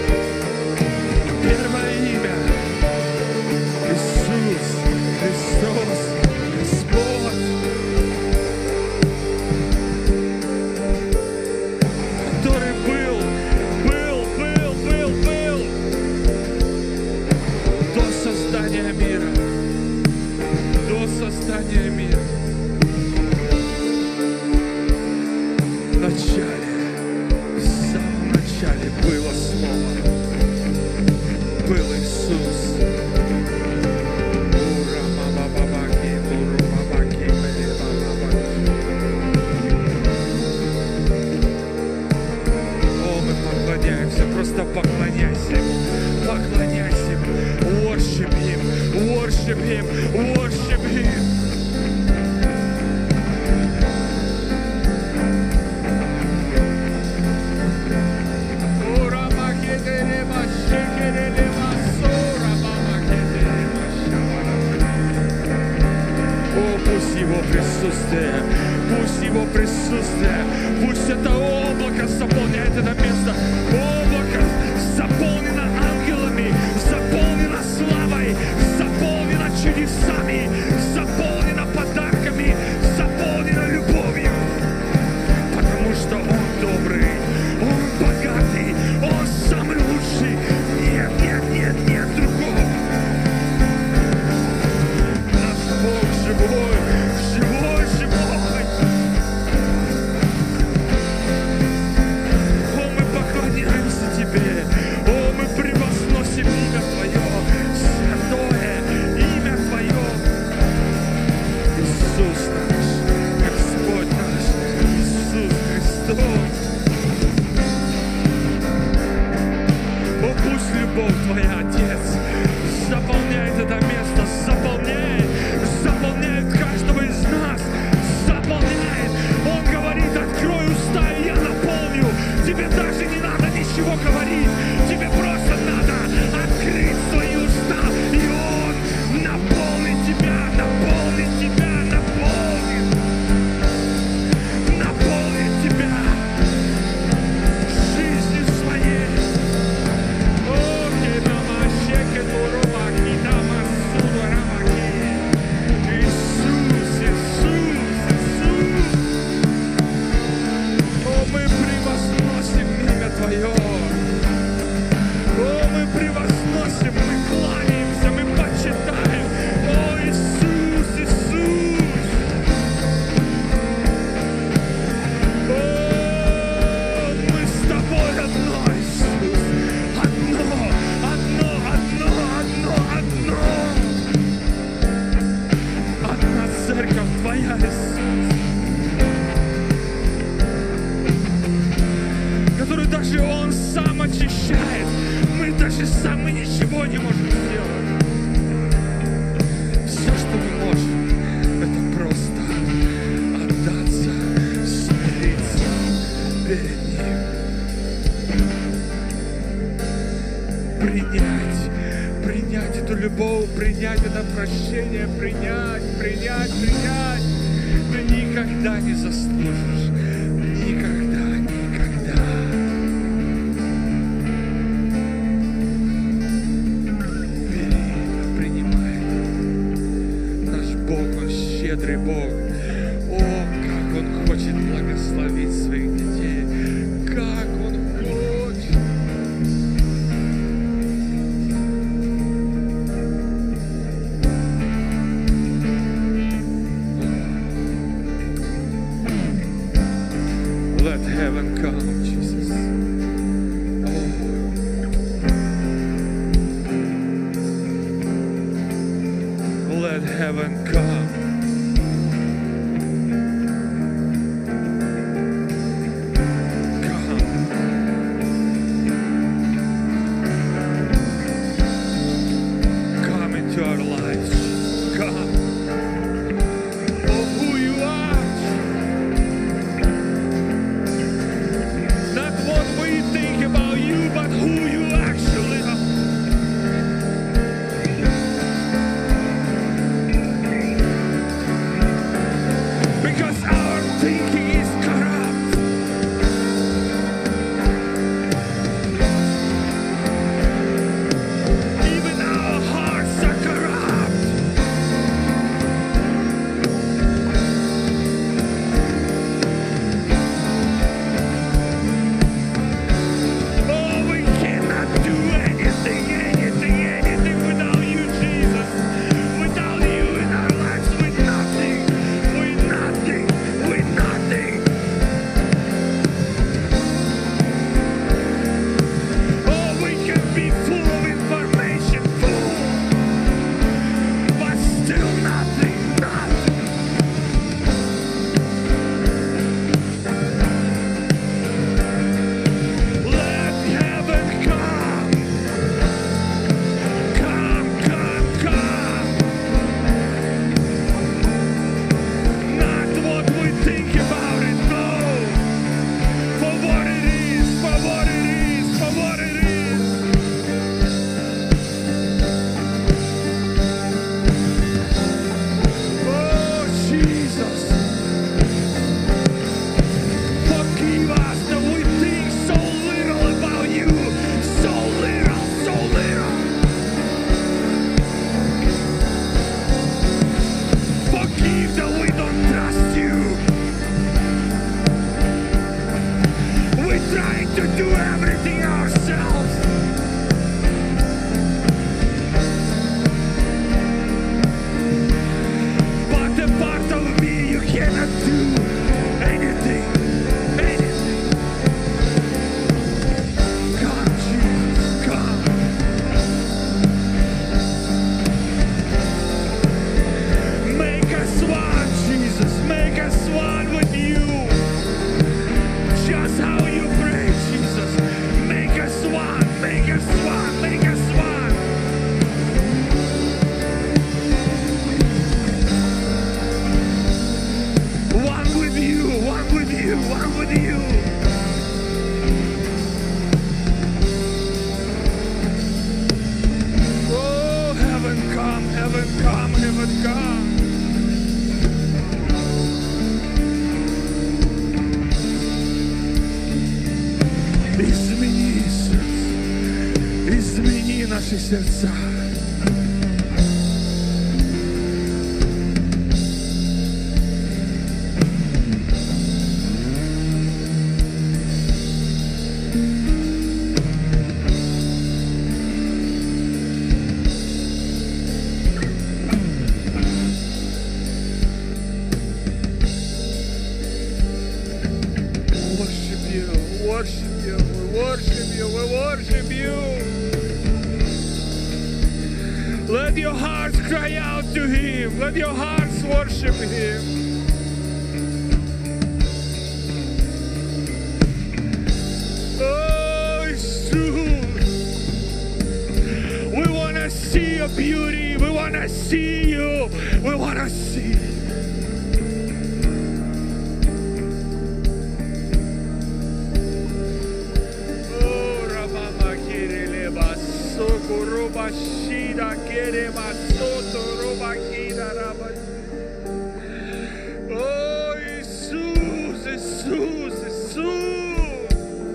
первое имя Иисус, Христос, Господь, который был, был, был, был, был до создания мира, до создания мира. В начале, в самом начале было Слово, был Иисус. Ура-ба-ба-ба-ба-ки, уру-ба-ба-ки, бе-ба-ба-ба. О, мы поклоняемся, просто поклоняйся Ему, поклоняйся Ему, worship Him, worship Him, worship Him. Ура-ба-ки-де-ре-ба, шекере-ре-ба, сора-ба-ба-ки-де-ре-ба, шабара. О, пусть Его присутствие, пусть Его присутствие, пусть это облако заполняет это место. Облако заполнено ангелами, заполнена чудесами, заполнена подарками, заполнена любовью. Потому что Он добрый, Он богатый, Он самый лучший. Нет, нет, нет, нет другого. Наш Бог живой, живой, живой. О, мы поклоняемся Тебе. О, мы превозносим имя Твое, святое имя Твое. Иисус наш, Господь наш, Иисус Христос. О, пусть любовь Твоя, Отец, заполняет это место, заполняет, заполняет каждого из нас, заполняет. Он говорит: открой уста, и я наполню. Тебе даже не надо ничего говорить, тебе просто надо открыть свои уста, и Он наполнит тебя, наполнит тебя, наполнит, наполнит тебя жизнью своей. О, кедамашеке турома, кидама судорамаки. Иисус, Иисус, Иисус. О, мы превозносим имя Твое. О, мы превозносим, мы кланяемся, мы почитаем. О, Иисус, Иисус. О, мы с Тобой одно, Иисус. Одно, одно, одно, одно, одно. Одна церковь Твоя, Иисус, которую даже Он сам очищает. Мы даже сами ничего не можем сделать. Все, что мы можем, это просто отдаться, смириться перед Ним. Принять, принять эту любовь, принять это прощение, принять, принять, принять. Ты никогда не заслужишь. Никогда, никогда. Бери это, принимай это. Наш Бог, Он щедрый Бог. О, как Он хочет благословить своих детей. Как Он хочет. Let heaven come, Jesus. Oh. Let heaven come. Come. Come into our lives. Come. Oh, who you are. наши сердца. Let your hearts cry out to Him. Let your hearts worship Him. Oh, Jesus. We want to see your beauty. We want to see you. We want to see you. О, Иисус, Иисус, Иисус.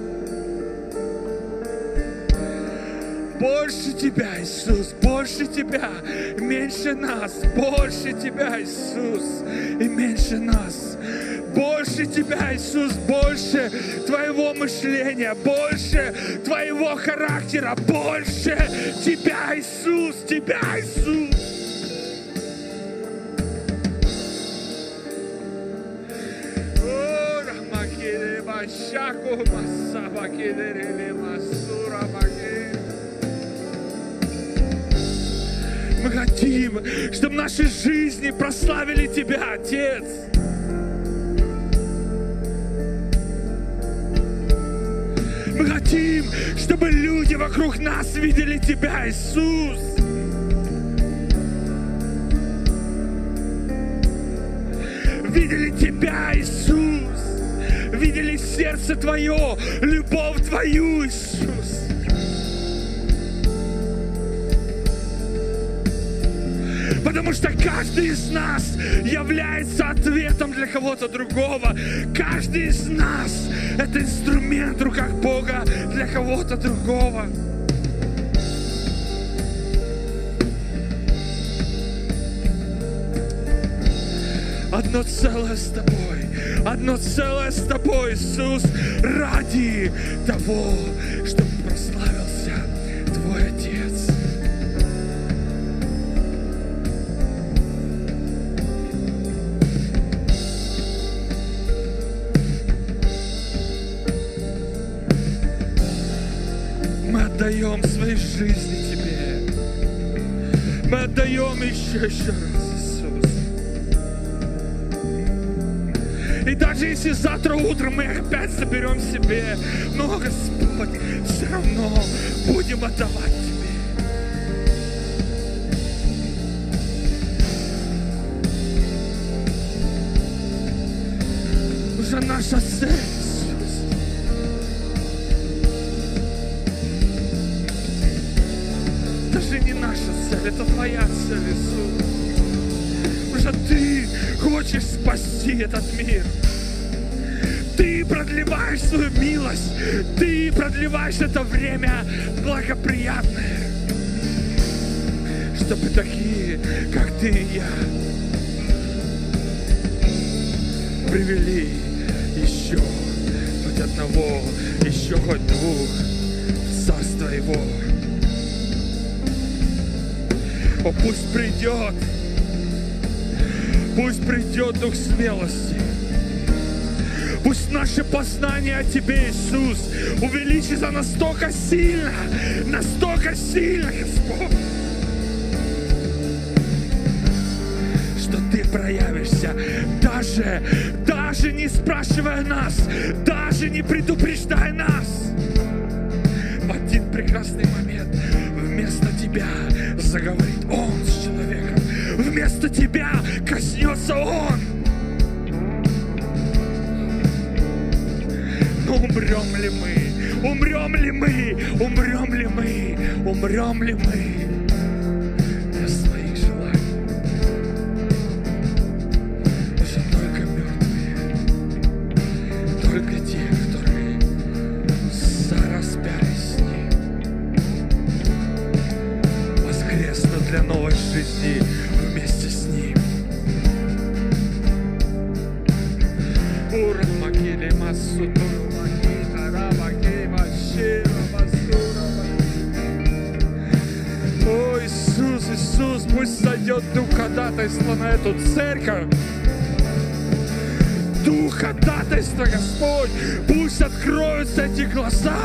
Больше Тебя, Иисус, больше Тебя, меньше нас, больше Тебя, Иисус, и меньше нас. Больше Тебя, Иисус, больше Твоего мышления, больше Твоего характера, больше Тебя, Иисус, Тебя, Иисус. Мы хотим, чтобы наши жизни прославили Тебя, Отец. Мы хотим, чтобы люди вокруг нас видели Тебя, Иисус. Видели Тебя, Иисус. Видели сердце Твое, любовь Твою, Иисус. Потому что каждый из нас является ответом для кого-то другого. Каждый из нас — это инструмент в руках Бога для кого-то другого. Одно целое с Тобой, одно целое с Тобой, Иисус, ради того, чтобы прославился Твой Отец. Мы отдаем свои жизни Тебе. Мы отдаем еще, еще раз, Иисус. И даже если завтра утром мы опять соберем себе, но, Господь, все равно будем отдавать Тебе. Уже наша цель, Иисус. Даже не наша цель, это Твоя цель, Иисус. Потому что Ты хочешь спасти этот мир. Ты продлеваешь свою милость. Ты продлеваешь это время благоприятное. Чтобы такие, как Ты и я, привели еще хоть одного, еще хоть двух в Царство Его. О, пусть придет, пусть придет дух смелости. Пусть наше познание о Тебе, Иисус, увеличится настолько сильно, настолько сильно, Господь, что Ты проявишься, даже, даже не спрашивая нас, даже не предупреждая нас. В один прекрасный момент вместо Тебя заговорит Он с человеком. Вместо Тебя коснется Он. Но умрем ли мы? Умрем ли мы? Умрем ли мы? Умрем ли мы для своих желаний? Потому что только мертвые, только те, которые сораспялись с Ним, ходатайство на эту церковь. Дух ходатайства, Господь, пусть откроются эти глаза.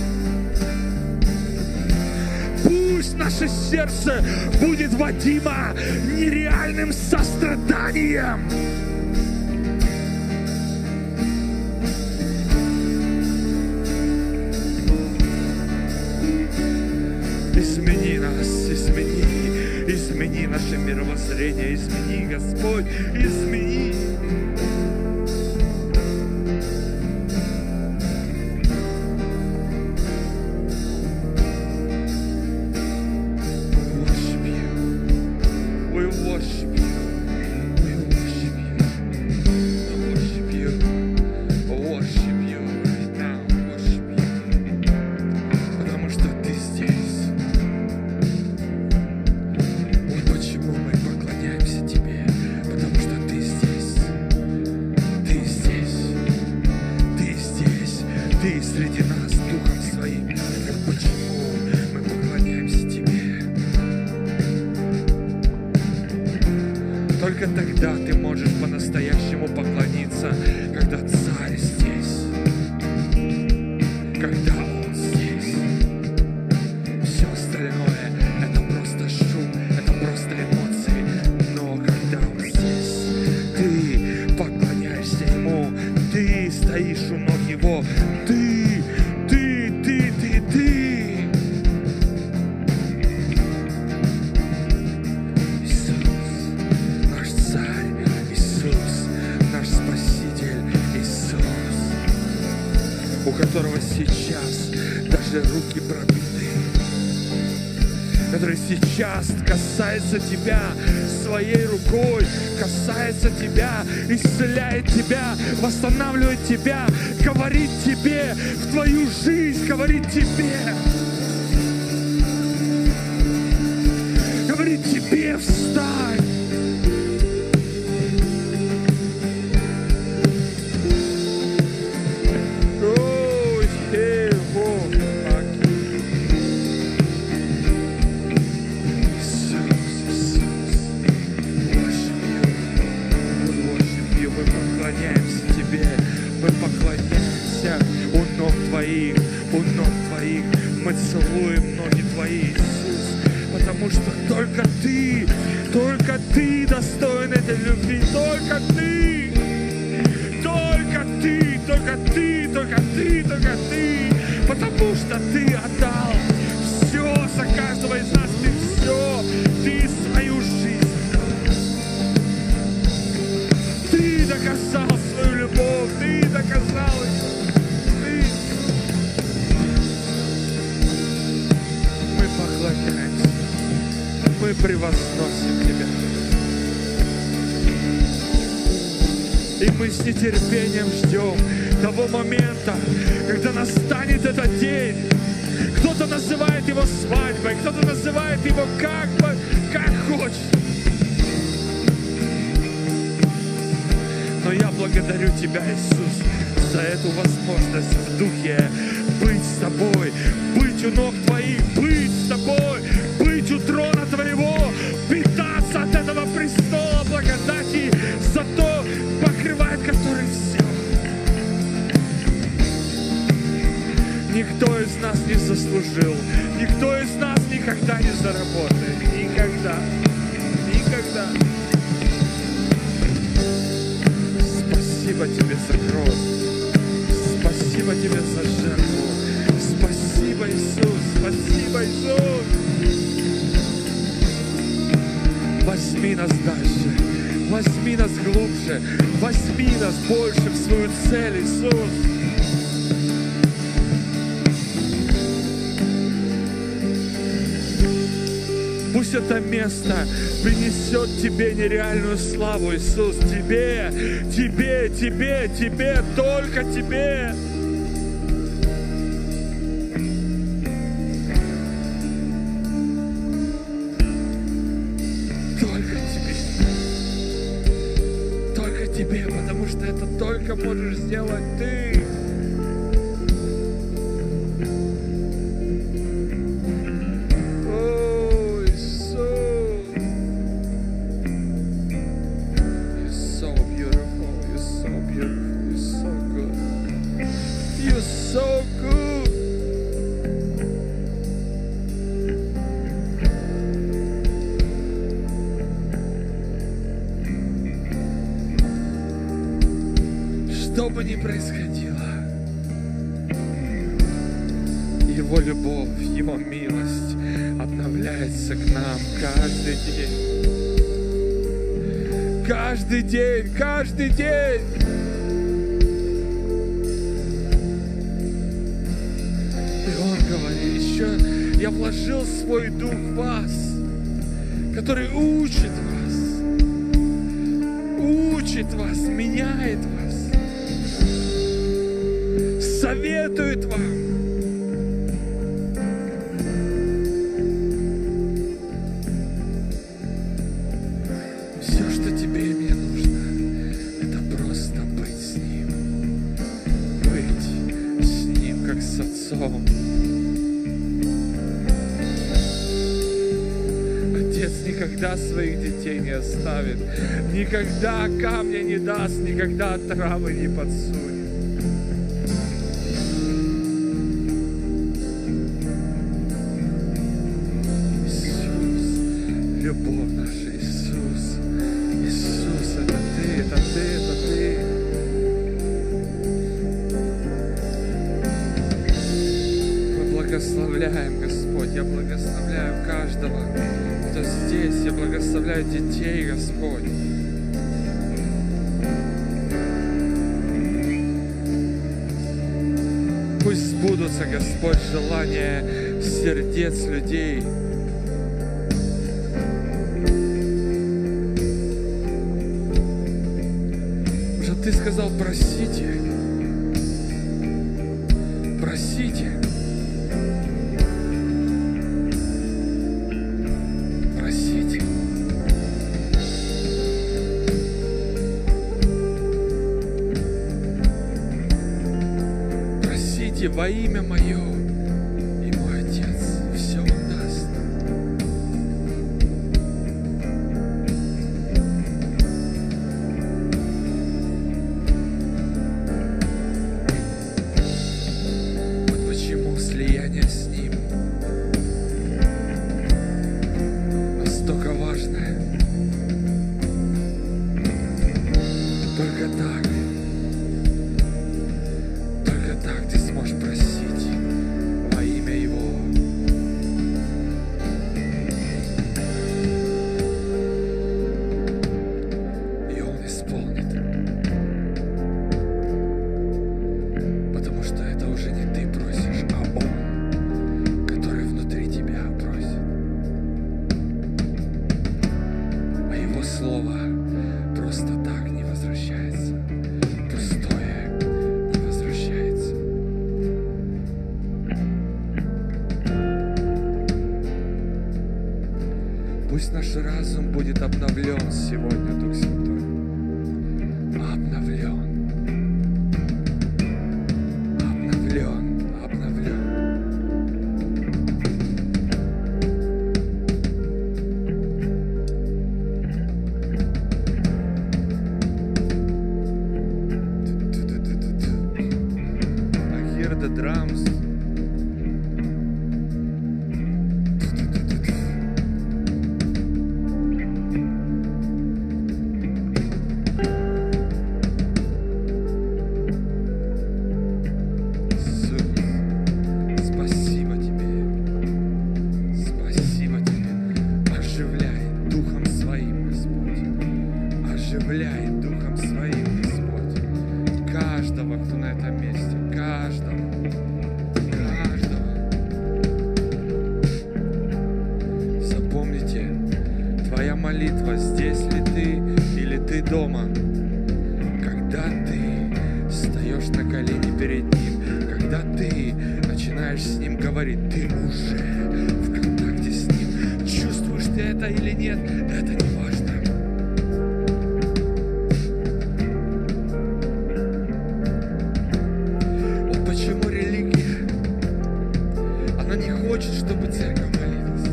Пусть наше сердце будет водимо нереальным состраданием. Измени нас, измени, измени наше мировоззрение, измени, Господь, измени. Только тогда ты можешь по-настоящему поклониться, когда Царь здесь, когда Он здесь. Все остальное — это просто шум, это просто эмоции. Но когда Он здесь, ты поклоняешься Ему, ты стоишь у ног Его, ты, ты, ты, ты, ты. У которого сейчас даже руки пробиты, который сейчас касается тебя своей рукой, касается тебя, исцеляет тебя, восстанавливает тебя, говорит тебе в твою жизнь, говорит тебе, говорит тебе: встань. У ног Твоих мы целуем ноги Твои, Иисус, потому что только Ты, только Ты достоин этой любви, только Ты, только Ты, только Ты, только Ты, только Ты, потому что Ты отдал все за каждого из нас, Ты все, Ты свою жизнь отдал. Ты доказал свою любовь, Ты доказал ее. Мы превозносим Тебя. И мы с нетерпением ждем того момента, когда настанет этот день. Кто-то называет его свадьбой, кто-то называет его как бы, как хочет. Но я благодарю Тебя, Иисус, за эту возможность в духе быть с Тобой, быть у ног Твоих, быть с Тобой, быть у трона Твоего, питаться от этого престола благодати, за то покрывает который все. Никто из нас не заслужил, никто из нас никогда не заработает, никогда, никогда. Спасибо Тебе за кровь, спасибо Тебе за жертву, спасибо, Иисус, спасибо, Иисус. Возьми нас дальше, возьми нас глубже, возьми нас больше в свою цель, Иисус. Пусть это место принесет Тебе нереальную славу, Иисус, Тебе, Тебе, Тебе, Тебе, только Тебе. Тебе, потому что это только можешь сделать Ты. О, Иисус. Что бы ни происходило, Его любовь, Его милость обновляется к нам каждый день. Каждый день, каждый день. И Он говорит, еще я вложил свой дух в вас, который учит вас, учит вас, меняет вас, советует вам. Все, что тебе и мне нужно, это просто быть с Ним, быть с Ним, как с Отцом. Отец никогда своих детей не оставит, никогда камня не даст, никогда травы не подсунет. Любовь наша, Иисус, Иисус, это Ты, это Ты, это Ты. Мы благословляем, Господь, я благословляю каждого, кто здесь, я благословляю детей, Господь. Пусть сбудутся, Господь, желания сердец людей. Ты сказал, просите, просите, просите. Просите во имя Мое, и Мой Отец все вам даст. Слияние с Ним настолько важное. Только так, только так ты сможешь просить во имя Его. И Он исполнит. Потому что это уже не ты просишь, а Он, который внутри тебя просит. А Его Слово просто так не возвращается, пустое не возвращается. Пусть наш разум будет обновлен сегодня, Дух Святой. Обновлен. Обновлен, обновлен. I hear the drums. Оживляй Духом Своим, Господь, каждого, кто на этом месте, каждого, каждого. Запомните, твоя молитва, здесь ли ты или ты дома, когда ты встаешь на колени перед Ним, когда ты начинаешь с Ним говорить, ты уже в контакте с Ним. Чувствуешь ты это или нет, это не важно. Почему религия? Она не хочет, чтобы церковь молилась.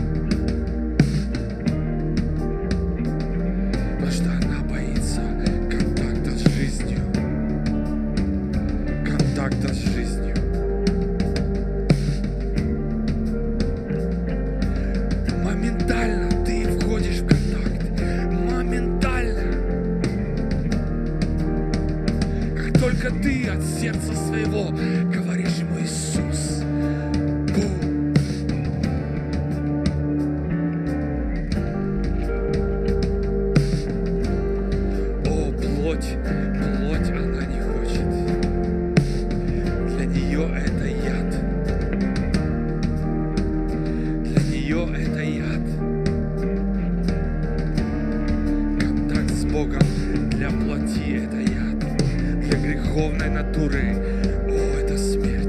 Потому что она боится контакта с жизнью. Контакта с жизнью. Моментально ты входишь в контакт. только ты от сердца своего говоришь ему: Иисус. О, плоть, плоть она не хочет. Для нее это яд. Для нее это яд. Контакт с Богом для плоти это яд. Для греховной натуры, о, это смерть.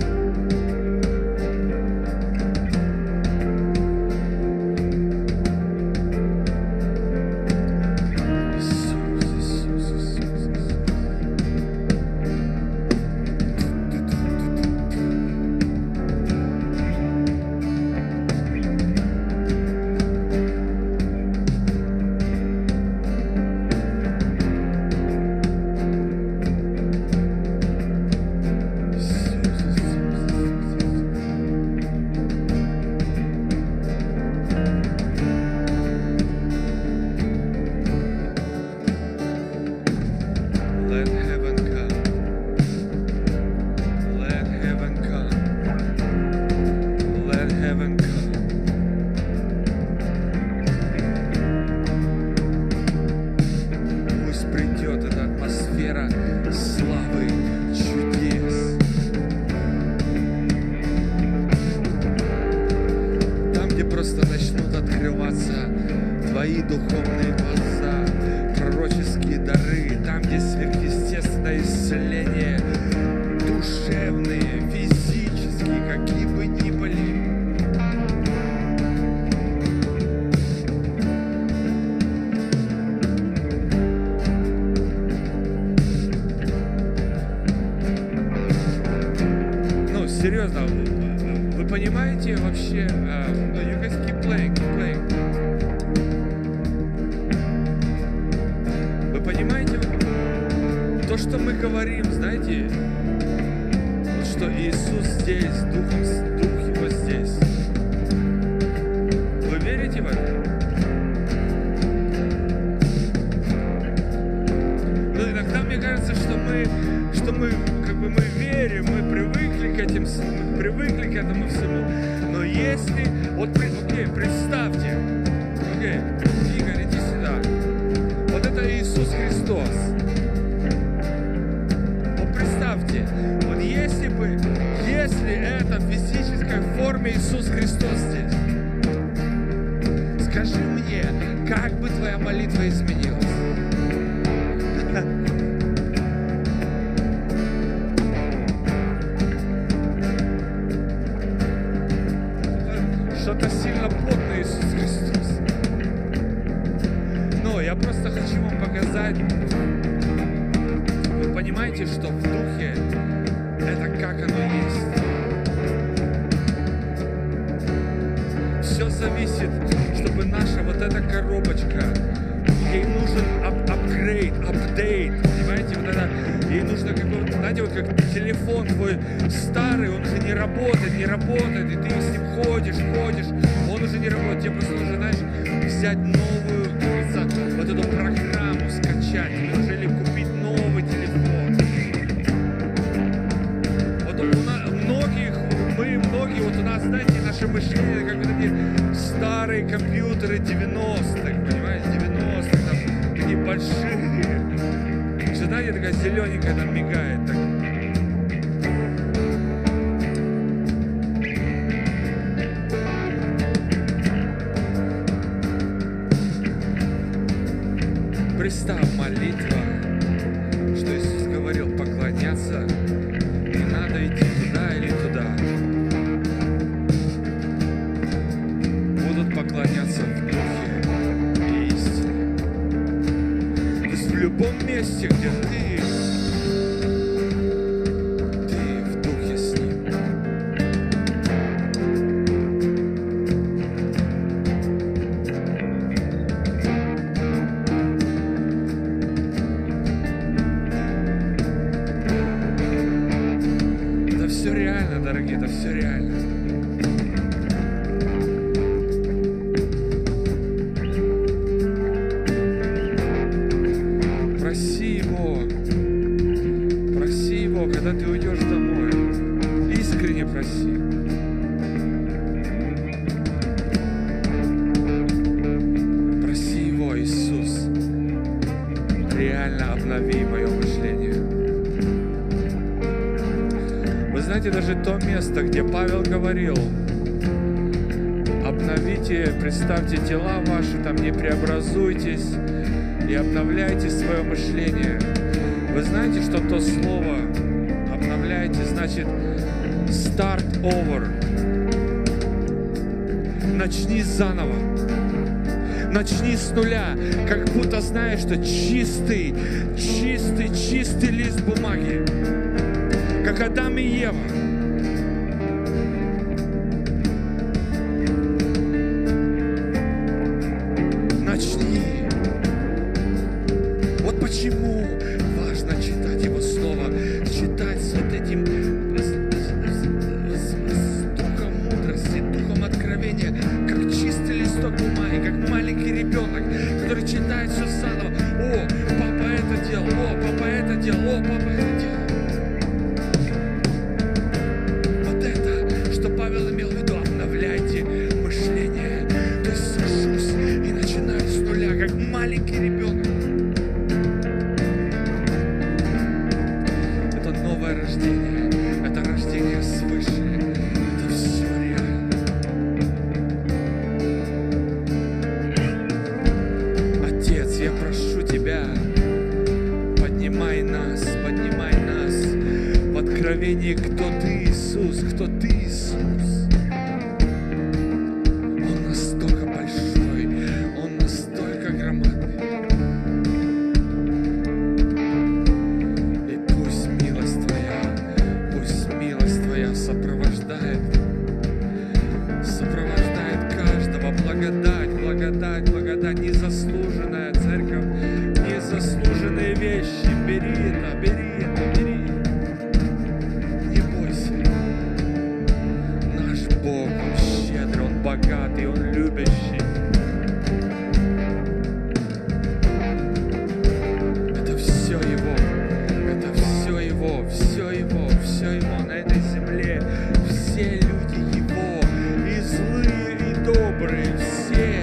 Let heaven come. Let heaven come. Let heaven come. Пусть придет эта атмосфера славы, чудес. Там, где просто начнут открываться твои духовные глаза, пророческие дары, там, где сверхъестественное исцеление, душевные, физические, какие бы ни были. Ну, серьезно, вы понимаете вообще? Uh, you guys keep playing, keep playing. Вы понимаете, то, что мы говорим, знаете, вот что Иисус здесь, Духом, Дух Его здесь. Вы верите в это? Ну, иногда мне кажется, что мы, что мы, как бы мы верим, мы привыкли к этим, мы привыкли к этому всему. Но если, вот, окей, представьте, окей, Игорь, иди сюда. Вот это Иисус Христос. Вот представьте, вот если бы, если это в физической форме Иисус Христос здесь, скажи мне, как бы твоя молитва изменилась? Что-то сильно плотное Иисус Христос. Но я просто хочу вам показать. Вы понимаете, что в Духе это как оно есть. Все зависит, чтобы наша вот эта коробочка, ей нужен ап- апгрейд, апдейт, понимаете, вот это, ей нужно как бы, знаете, вот как телефон твой старый, он уже не работает, не работает, и ты с ним ходишь, ходишь, он уже не работает, тебе просто нужно, знаешь, взять новую, как говорится, вот эту программу скачать, тебе нужно или купить новый телефон. Вот у нас, многих, мы многие, вот у нас, знаете, наше мышление, как вот эти старые компьютеры девяностых, понимаете, девяностых, там, такие большие. Что, знаете, такая зелененькая там мигает, так. Представь молитва, что Иисус говорил, поклоняться, не надо идти туда или туда. Будут поклоняться в Духе и истине. То есть в любом месте, где ты, ты в Духе с Ним. Это все реально, дорогие, это все реально. Проси Его, него, когда ты уйдешь домой, искренне проси. Проси его, Иисус, реально обнови мое мышление. Вы знаете, даже то место, где Павел говорил: обновите, представьте тела ваши, там не преобразуйтесь и обновляйте свое мышление. Вы знаете, что то слово «обновляйте» значит «start over». Начни заново. Начни с нуля, как будто знаешь, что чистый, чистый, чистый лист бумаги, как Адам и Ева. Начни. Вот почему важно читать Его Слово, читать с вот этим с, с, с духом мудрости, духом откровения, как чистый листок бумаги, как маленький ребенок, который читает все заново. О, папа это делал, о, папа это делал, о, папа это делал. Вот это, что Павел имел в виду, обновляйте мышление. То есть сажусь и начинаю с нуля, как маленький ребенок. Это новое рождение, это рождение свыше, это все реально. Отец, я прошу Тебя, поднимай нас, поднимай нас в откровении, кто Ты, Иисус, кто Ты, Иисус. Он настолько большой, Он настолько громадный. И пусть милость Твоя, пусть милость Твоя сопровождает, сопровождает каждого. Благодать, благодать, благодать, незаслуженная церковь, незаслуженные вещи. Бери это, бери это, бери. Не бойся. Наш Бог, Он щедрый, Он богатый, Он любящий. Это все Его, это все Его, все Его, все Его на этой земле. Все люди Его, и злые, и добрые, все.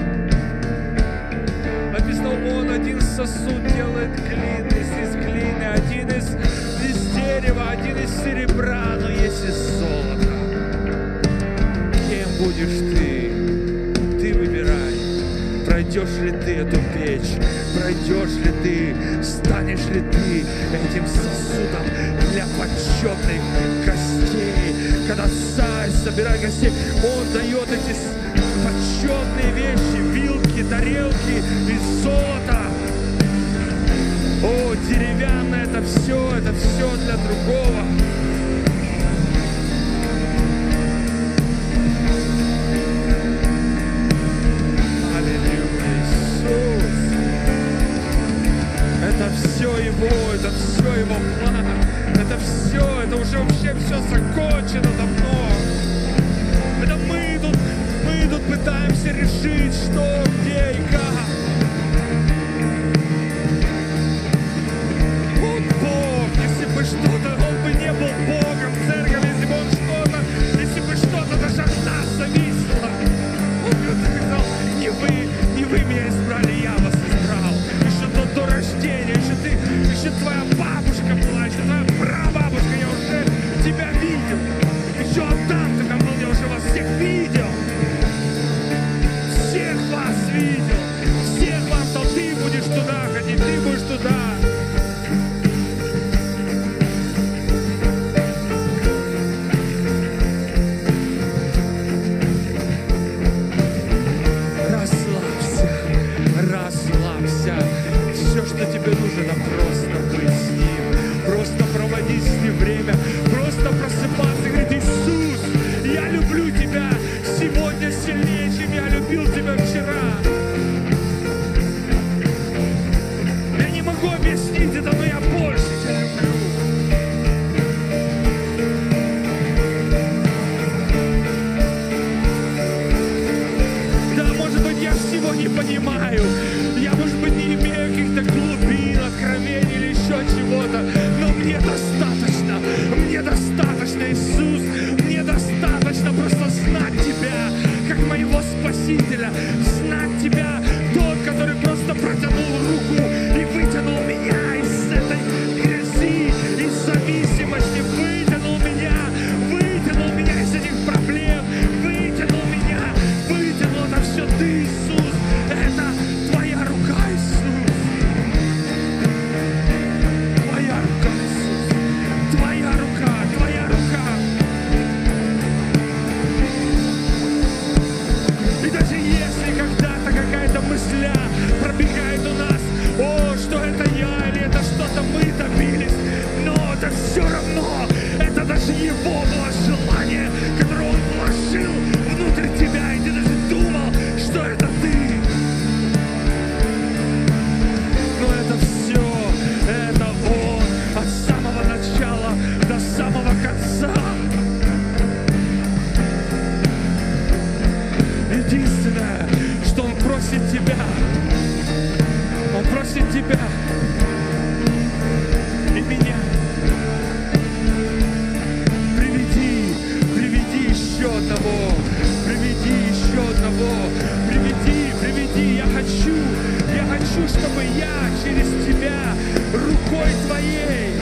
Написано, Он один сосуд делает глины, из глины, один из, из дерева, один из серебра, но есть из золота. Кем будешь ты? Ты выбирай. Пройдешь ли ты эту печь? Пройдешь ли ты? Станешь ли ты этим сосудом для почетных гостей? Когда царь собирает гостей, он дает эти почетные вещи, вилки, тарелки из золота. О, деревянное это все, это все для другого. Аллилуйя, Иисус. Это все Его, это все Его план. Это все, это уже вообще все закончено давно. Это мы тут, мы тут пытаемся решить, что, где и как. Вот Бог, если бы что-то, Он бы не был Богом церковь, если бы Он что-то, если бы что-то даже от нас зависело. Он бы сказал, не вы, не вы меня избрали, я вас избрал. Еще до, до рождения, еще ты, еще твоя бабушка была, еще твоя прабабушка, я уже тебя видел. Еще Адам ты там был, я уже вас всех видел. Всех вас видел. Всех вам сказал, ты будешь туда ходить, ты будешь туда. Расслабься, расслабься. Все, что тебе нужно, это просто быть с Ним. Просто проводить с Ним время. Просто просыпаться и говорить, Иисус, я люблю Тебя сегодня сильнее, чем я любил Тебя вчера. Я не могу объяснить это, но я больше Тебя люблю. Да, может быть, я всего не понимаю. Я, может быть, не имею каких-то глубин, откровений. тебя рукой Твоей.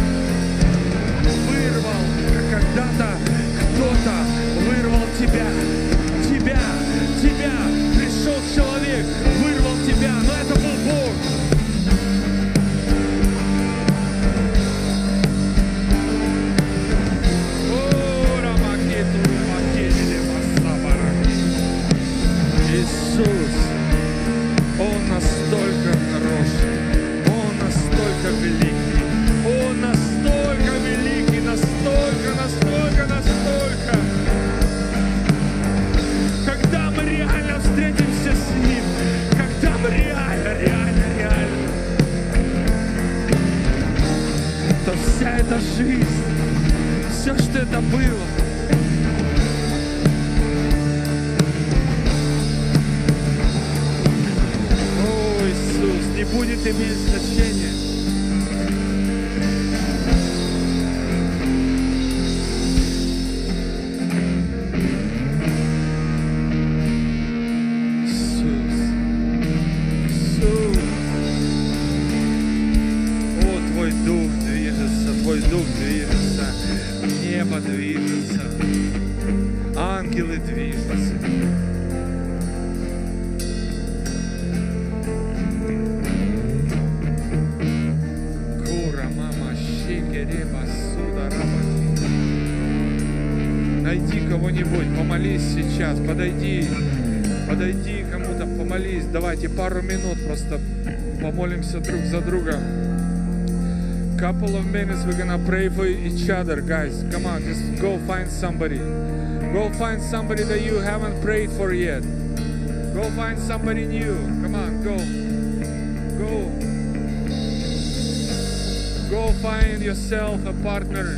Вырвал, как когда-то кто-то вырвал тебя, тебя, тебя. Пришел человек, вырвал тебя, но это был Бог. Иисус, Он настолько хороший, Он настолько великий, Он настолько великий, настолько, настолько, настолько. Когда мы реально встретимся с Ним, когда мы реально, реально, реально, то вся эта жизнь, все, что это было, не будет иметь значения. Иисус, Иисус. О, Твой Дух движется, Твой Дух движется, небо движется, ангелы движутся. Найди кого-нибудь, помолись сейчас, подойди, подойди кому-то, помолись. Давайте пару минут просто помолимся друг за друга. Couple of minutes we're gonna pray for each other, guys. Come on, just go find somebody. Go find somebody that you haven't prayed for yet. Go find somebody new. Come on, go. Go. Go find yourself a partner.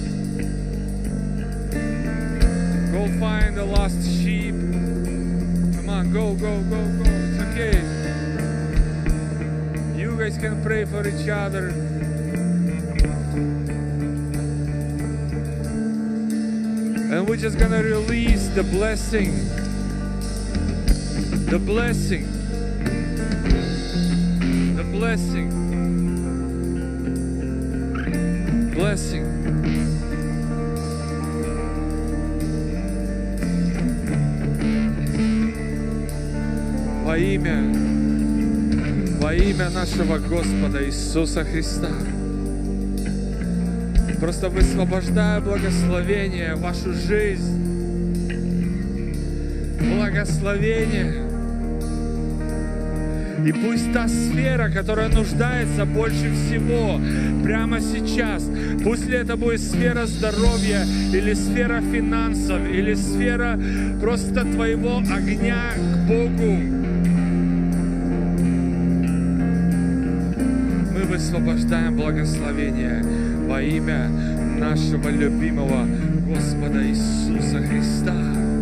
Go find the lost sheep. Come on, go, go, go, go. It's okay. You guys can pray for each other. And we're just gonna release the blessing. The blessing. The blessing. Blessing. Во имя, во имя нашего Господа Иисуса Христа. Просто высвобождаю благословение в вашу жизнь. Благословение. И пусть та сфера, которая нуждается больше всего прямо сейчас, пусть ли это будет сфера здоровья, или сфера финансов, или сфера просто твоего огня к Богу, мы высвобождаем благословение во имя нашего любимого Господа Иисуса Христа.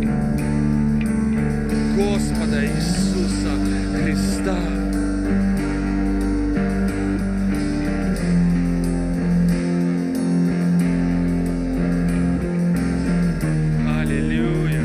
Господа Иисуса Христа. Аллилуйя.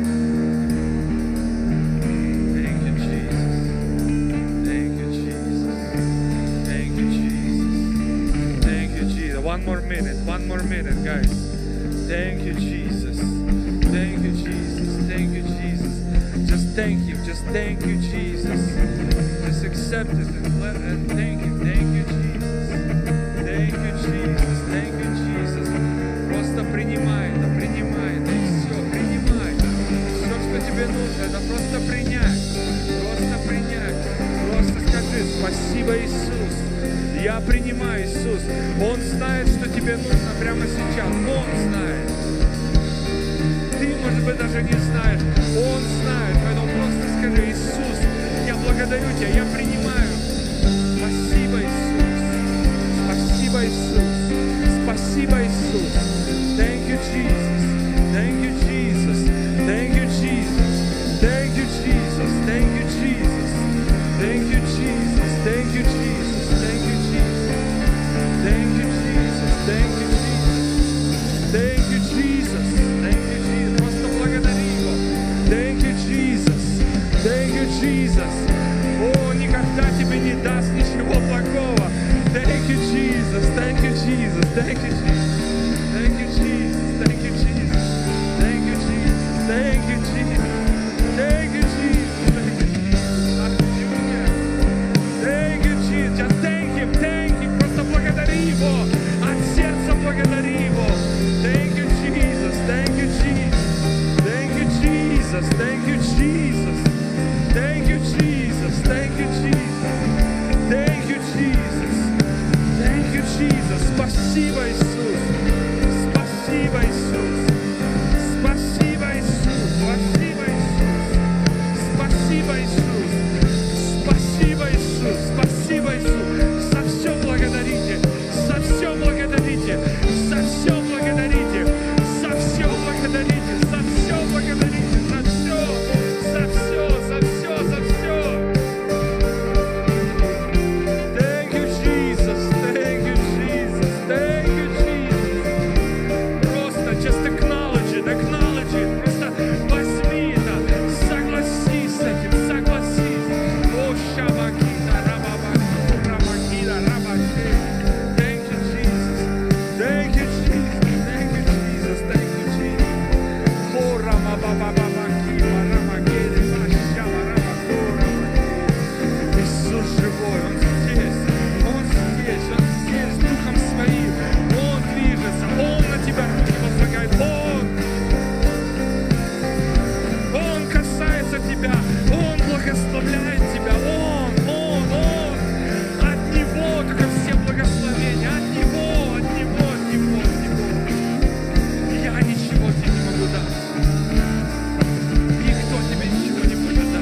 Thank you, Jesus. Thank you, Jesus. Thank you, Jesus. Thank you, Jesus. One more minute. One more minute, guys. Thank you, Jesus. Thank you, Jesus. Thank you, Jesus. Just thank Him. Just thank you, Jesus. Just accept it and, let, and thank Him. Thank you, Jesus. Thank you, Jesus. Thank you, Jesus. Просто принимай это, принимай это и все, принимай. Все, что тебе нужно, это просто принять. Просто принять. Просто скажи: спасибо, Иисус. Я принимаю, Иисус. Он знает, что тебе нужно прямо сейчас. Он знает. Ты, может быть, даже не знаешь. Он знает. Поэтому просто скажи: Иисус, я благодарю Тебя, я принимаю. Спасибо, Иисус. Спасибо, Иисус. Спасибо, Иисус. Thank you, Jesus. Thank you, Jesus. Thank you, Jesus. Thank you, Jesus. Thank you, Jesus. Thank you, Jesus. Thank you, Jesus. Thank you, Jesus. Thank you, Jesus. Thank you, Jesus. Thank you, Jesus. Thank you, Jesus. Просто благодари Его. Thank you, Jesus. Thank you, Jesus. О, никогда тебе Thank you, Jesus. Thank you, Jesus. Thank you, Jesus. Thank you, Jesus. Thank you, Jesus. Thank you, Jesus. Thank you, Jesus. Thank you, Jesus. Hallelujah. Thank you, Jesus. Just thank Him. Thank Him. Просто благодари Его. От сердца благодари Его. Thank you, Jesus. Thank you, Jesus. Thank you, Jesus. Thank you, Jesus. Thank you, Jesus. Thank you, Jesus. Thank you, Jesus. Thank you, Jesus. Спасибо, Иисус. Спасибо, Иисус. Спасибо, Иисус. Спасибо, Иисус. Спасибо, Иисус. Спасибо, Иисус. Спасибо, Иисус. За все благодарите. За все благодарите. За все благодарите. За все благодарите. За все благодарите. За все. За все. За все. За все. Thank you, Jesus. Thank you, Jesus. Thank you, Jesus. Просто just acknowledge it. Acknowledge it. Просто возьми это. Согласись с этим. Согласись. О, шабакита, рабабаки, рабакита, рабаки. Thank you, Jesus. Thank you, Jesus. Thank you, Jesus. Thank you, Jesus. О, рабабабабаки, рабакири, машаба, рабакора. Иисус живой, Он здесь, Он здесь, Он здесь, Духом Своим, Он движется, Он на тебя руки возлагает, Он, Он касается тебя, Он благословляет тебя, Он, Он, Он, от Него только все благословения, от Него, от Него, от Него, от Него. Я ничего тебе не могу дать, никто тебе ничего не может дать.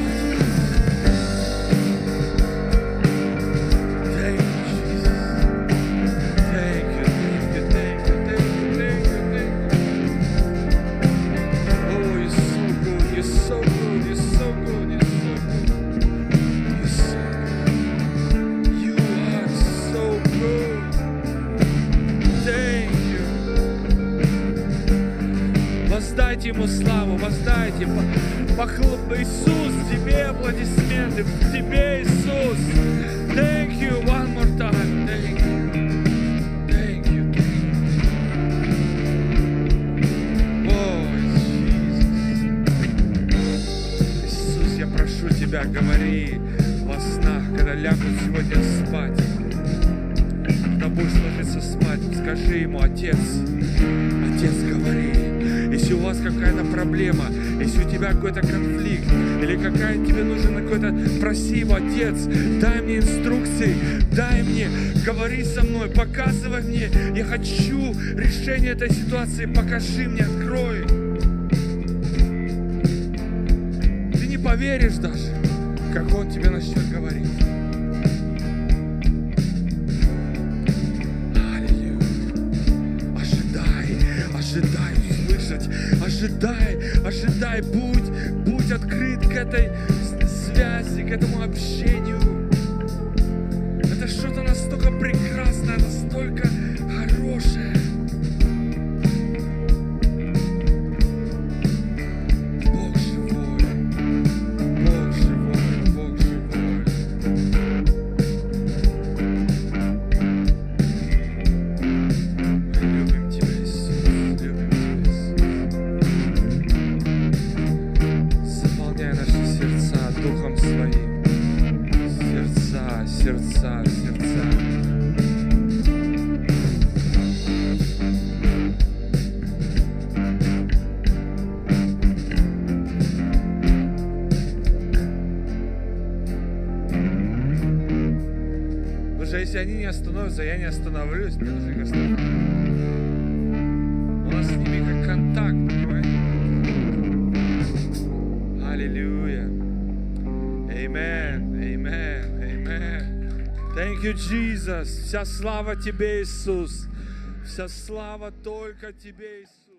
Thank you, Jesus. Thank you, thank you, thank you, thank you, thank you, thank you. Oh, you're so good, you're so good, you're so good, you're so good. You're so good. You are so good. Thank you. Воздайте Ему славу, воздайте. Похлоп, Иисус, Тебе аплодисменты, в Тебе, Иисус. Thank you one more time. Thank you. Thank you. Oh, Jesus. Иисус, я прошу Тебя, говори во снах, когда лягут сегодня спать. Когда будешь ложиться спать, скажи Ему: Отец, Отец, говори. Если у вас какая-то проблема, если у тебя какой-то конфликт, или какая тебе нужен какой-то, проси Его: Отец, дай мне инструкции, дай мне, говори со мной, показывай мне, я хочу решение этой ситуации, покажи мне, открой. Ты не поверишь даже, как Он тебе начнет говорить. Аллилуйя. Ожидай, ожидай услышать, ожидай, ожидай, будь, будь открыт к этой связи, к этому общению. Это что-то настолько прекрасное, настолько хорошее. Бог живой, Бог живой, Бог живой. Мы любим Тебя, Иисус, любим Тебя, Иисус. Заполняй наши сердца Духом Своим. Сердца, сердца, сердца. Потому что если они не остановятся, я не остановлюсь, мне нужно их остановить. У нас с ними как контакт, понимаете? Аллилуйя. Amen, amen, amen. Thank you, Jesus. Вся слава Тебе, Иисус. Вся слава только Тебе, Иисус.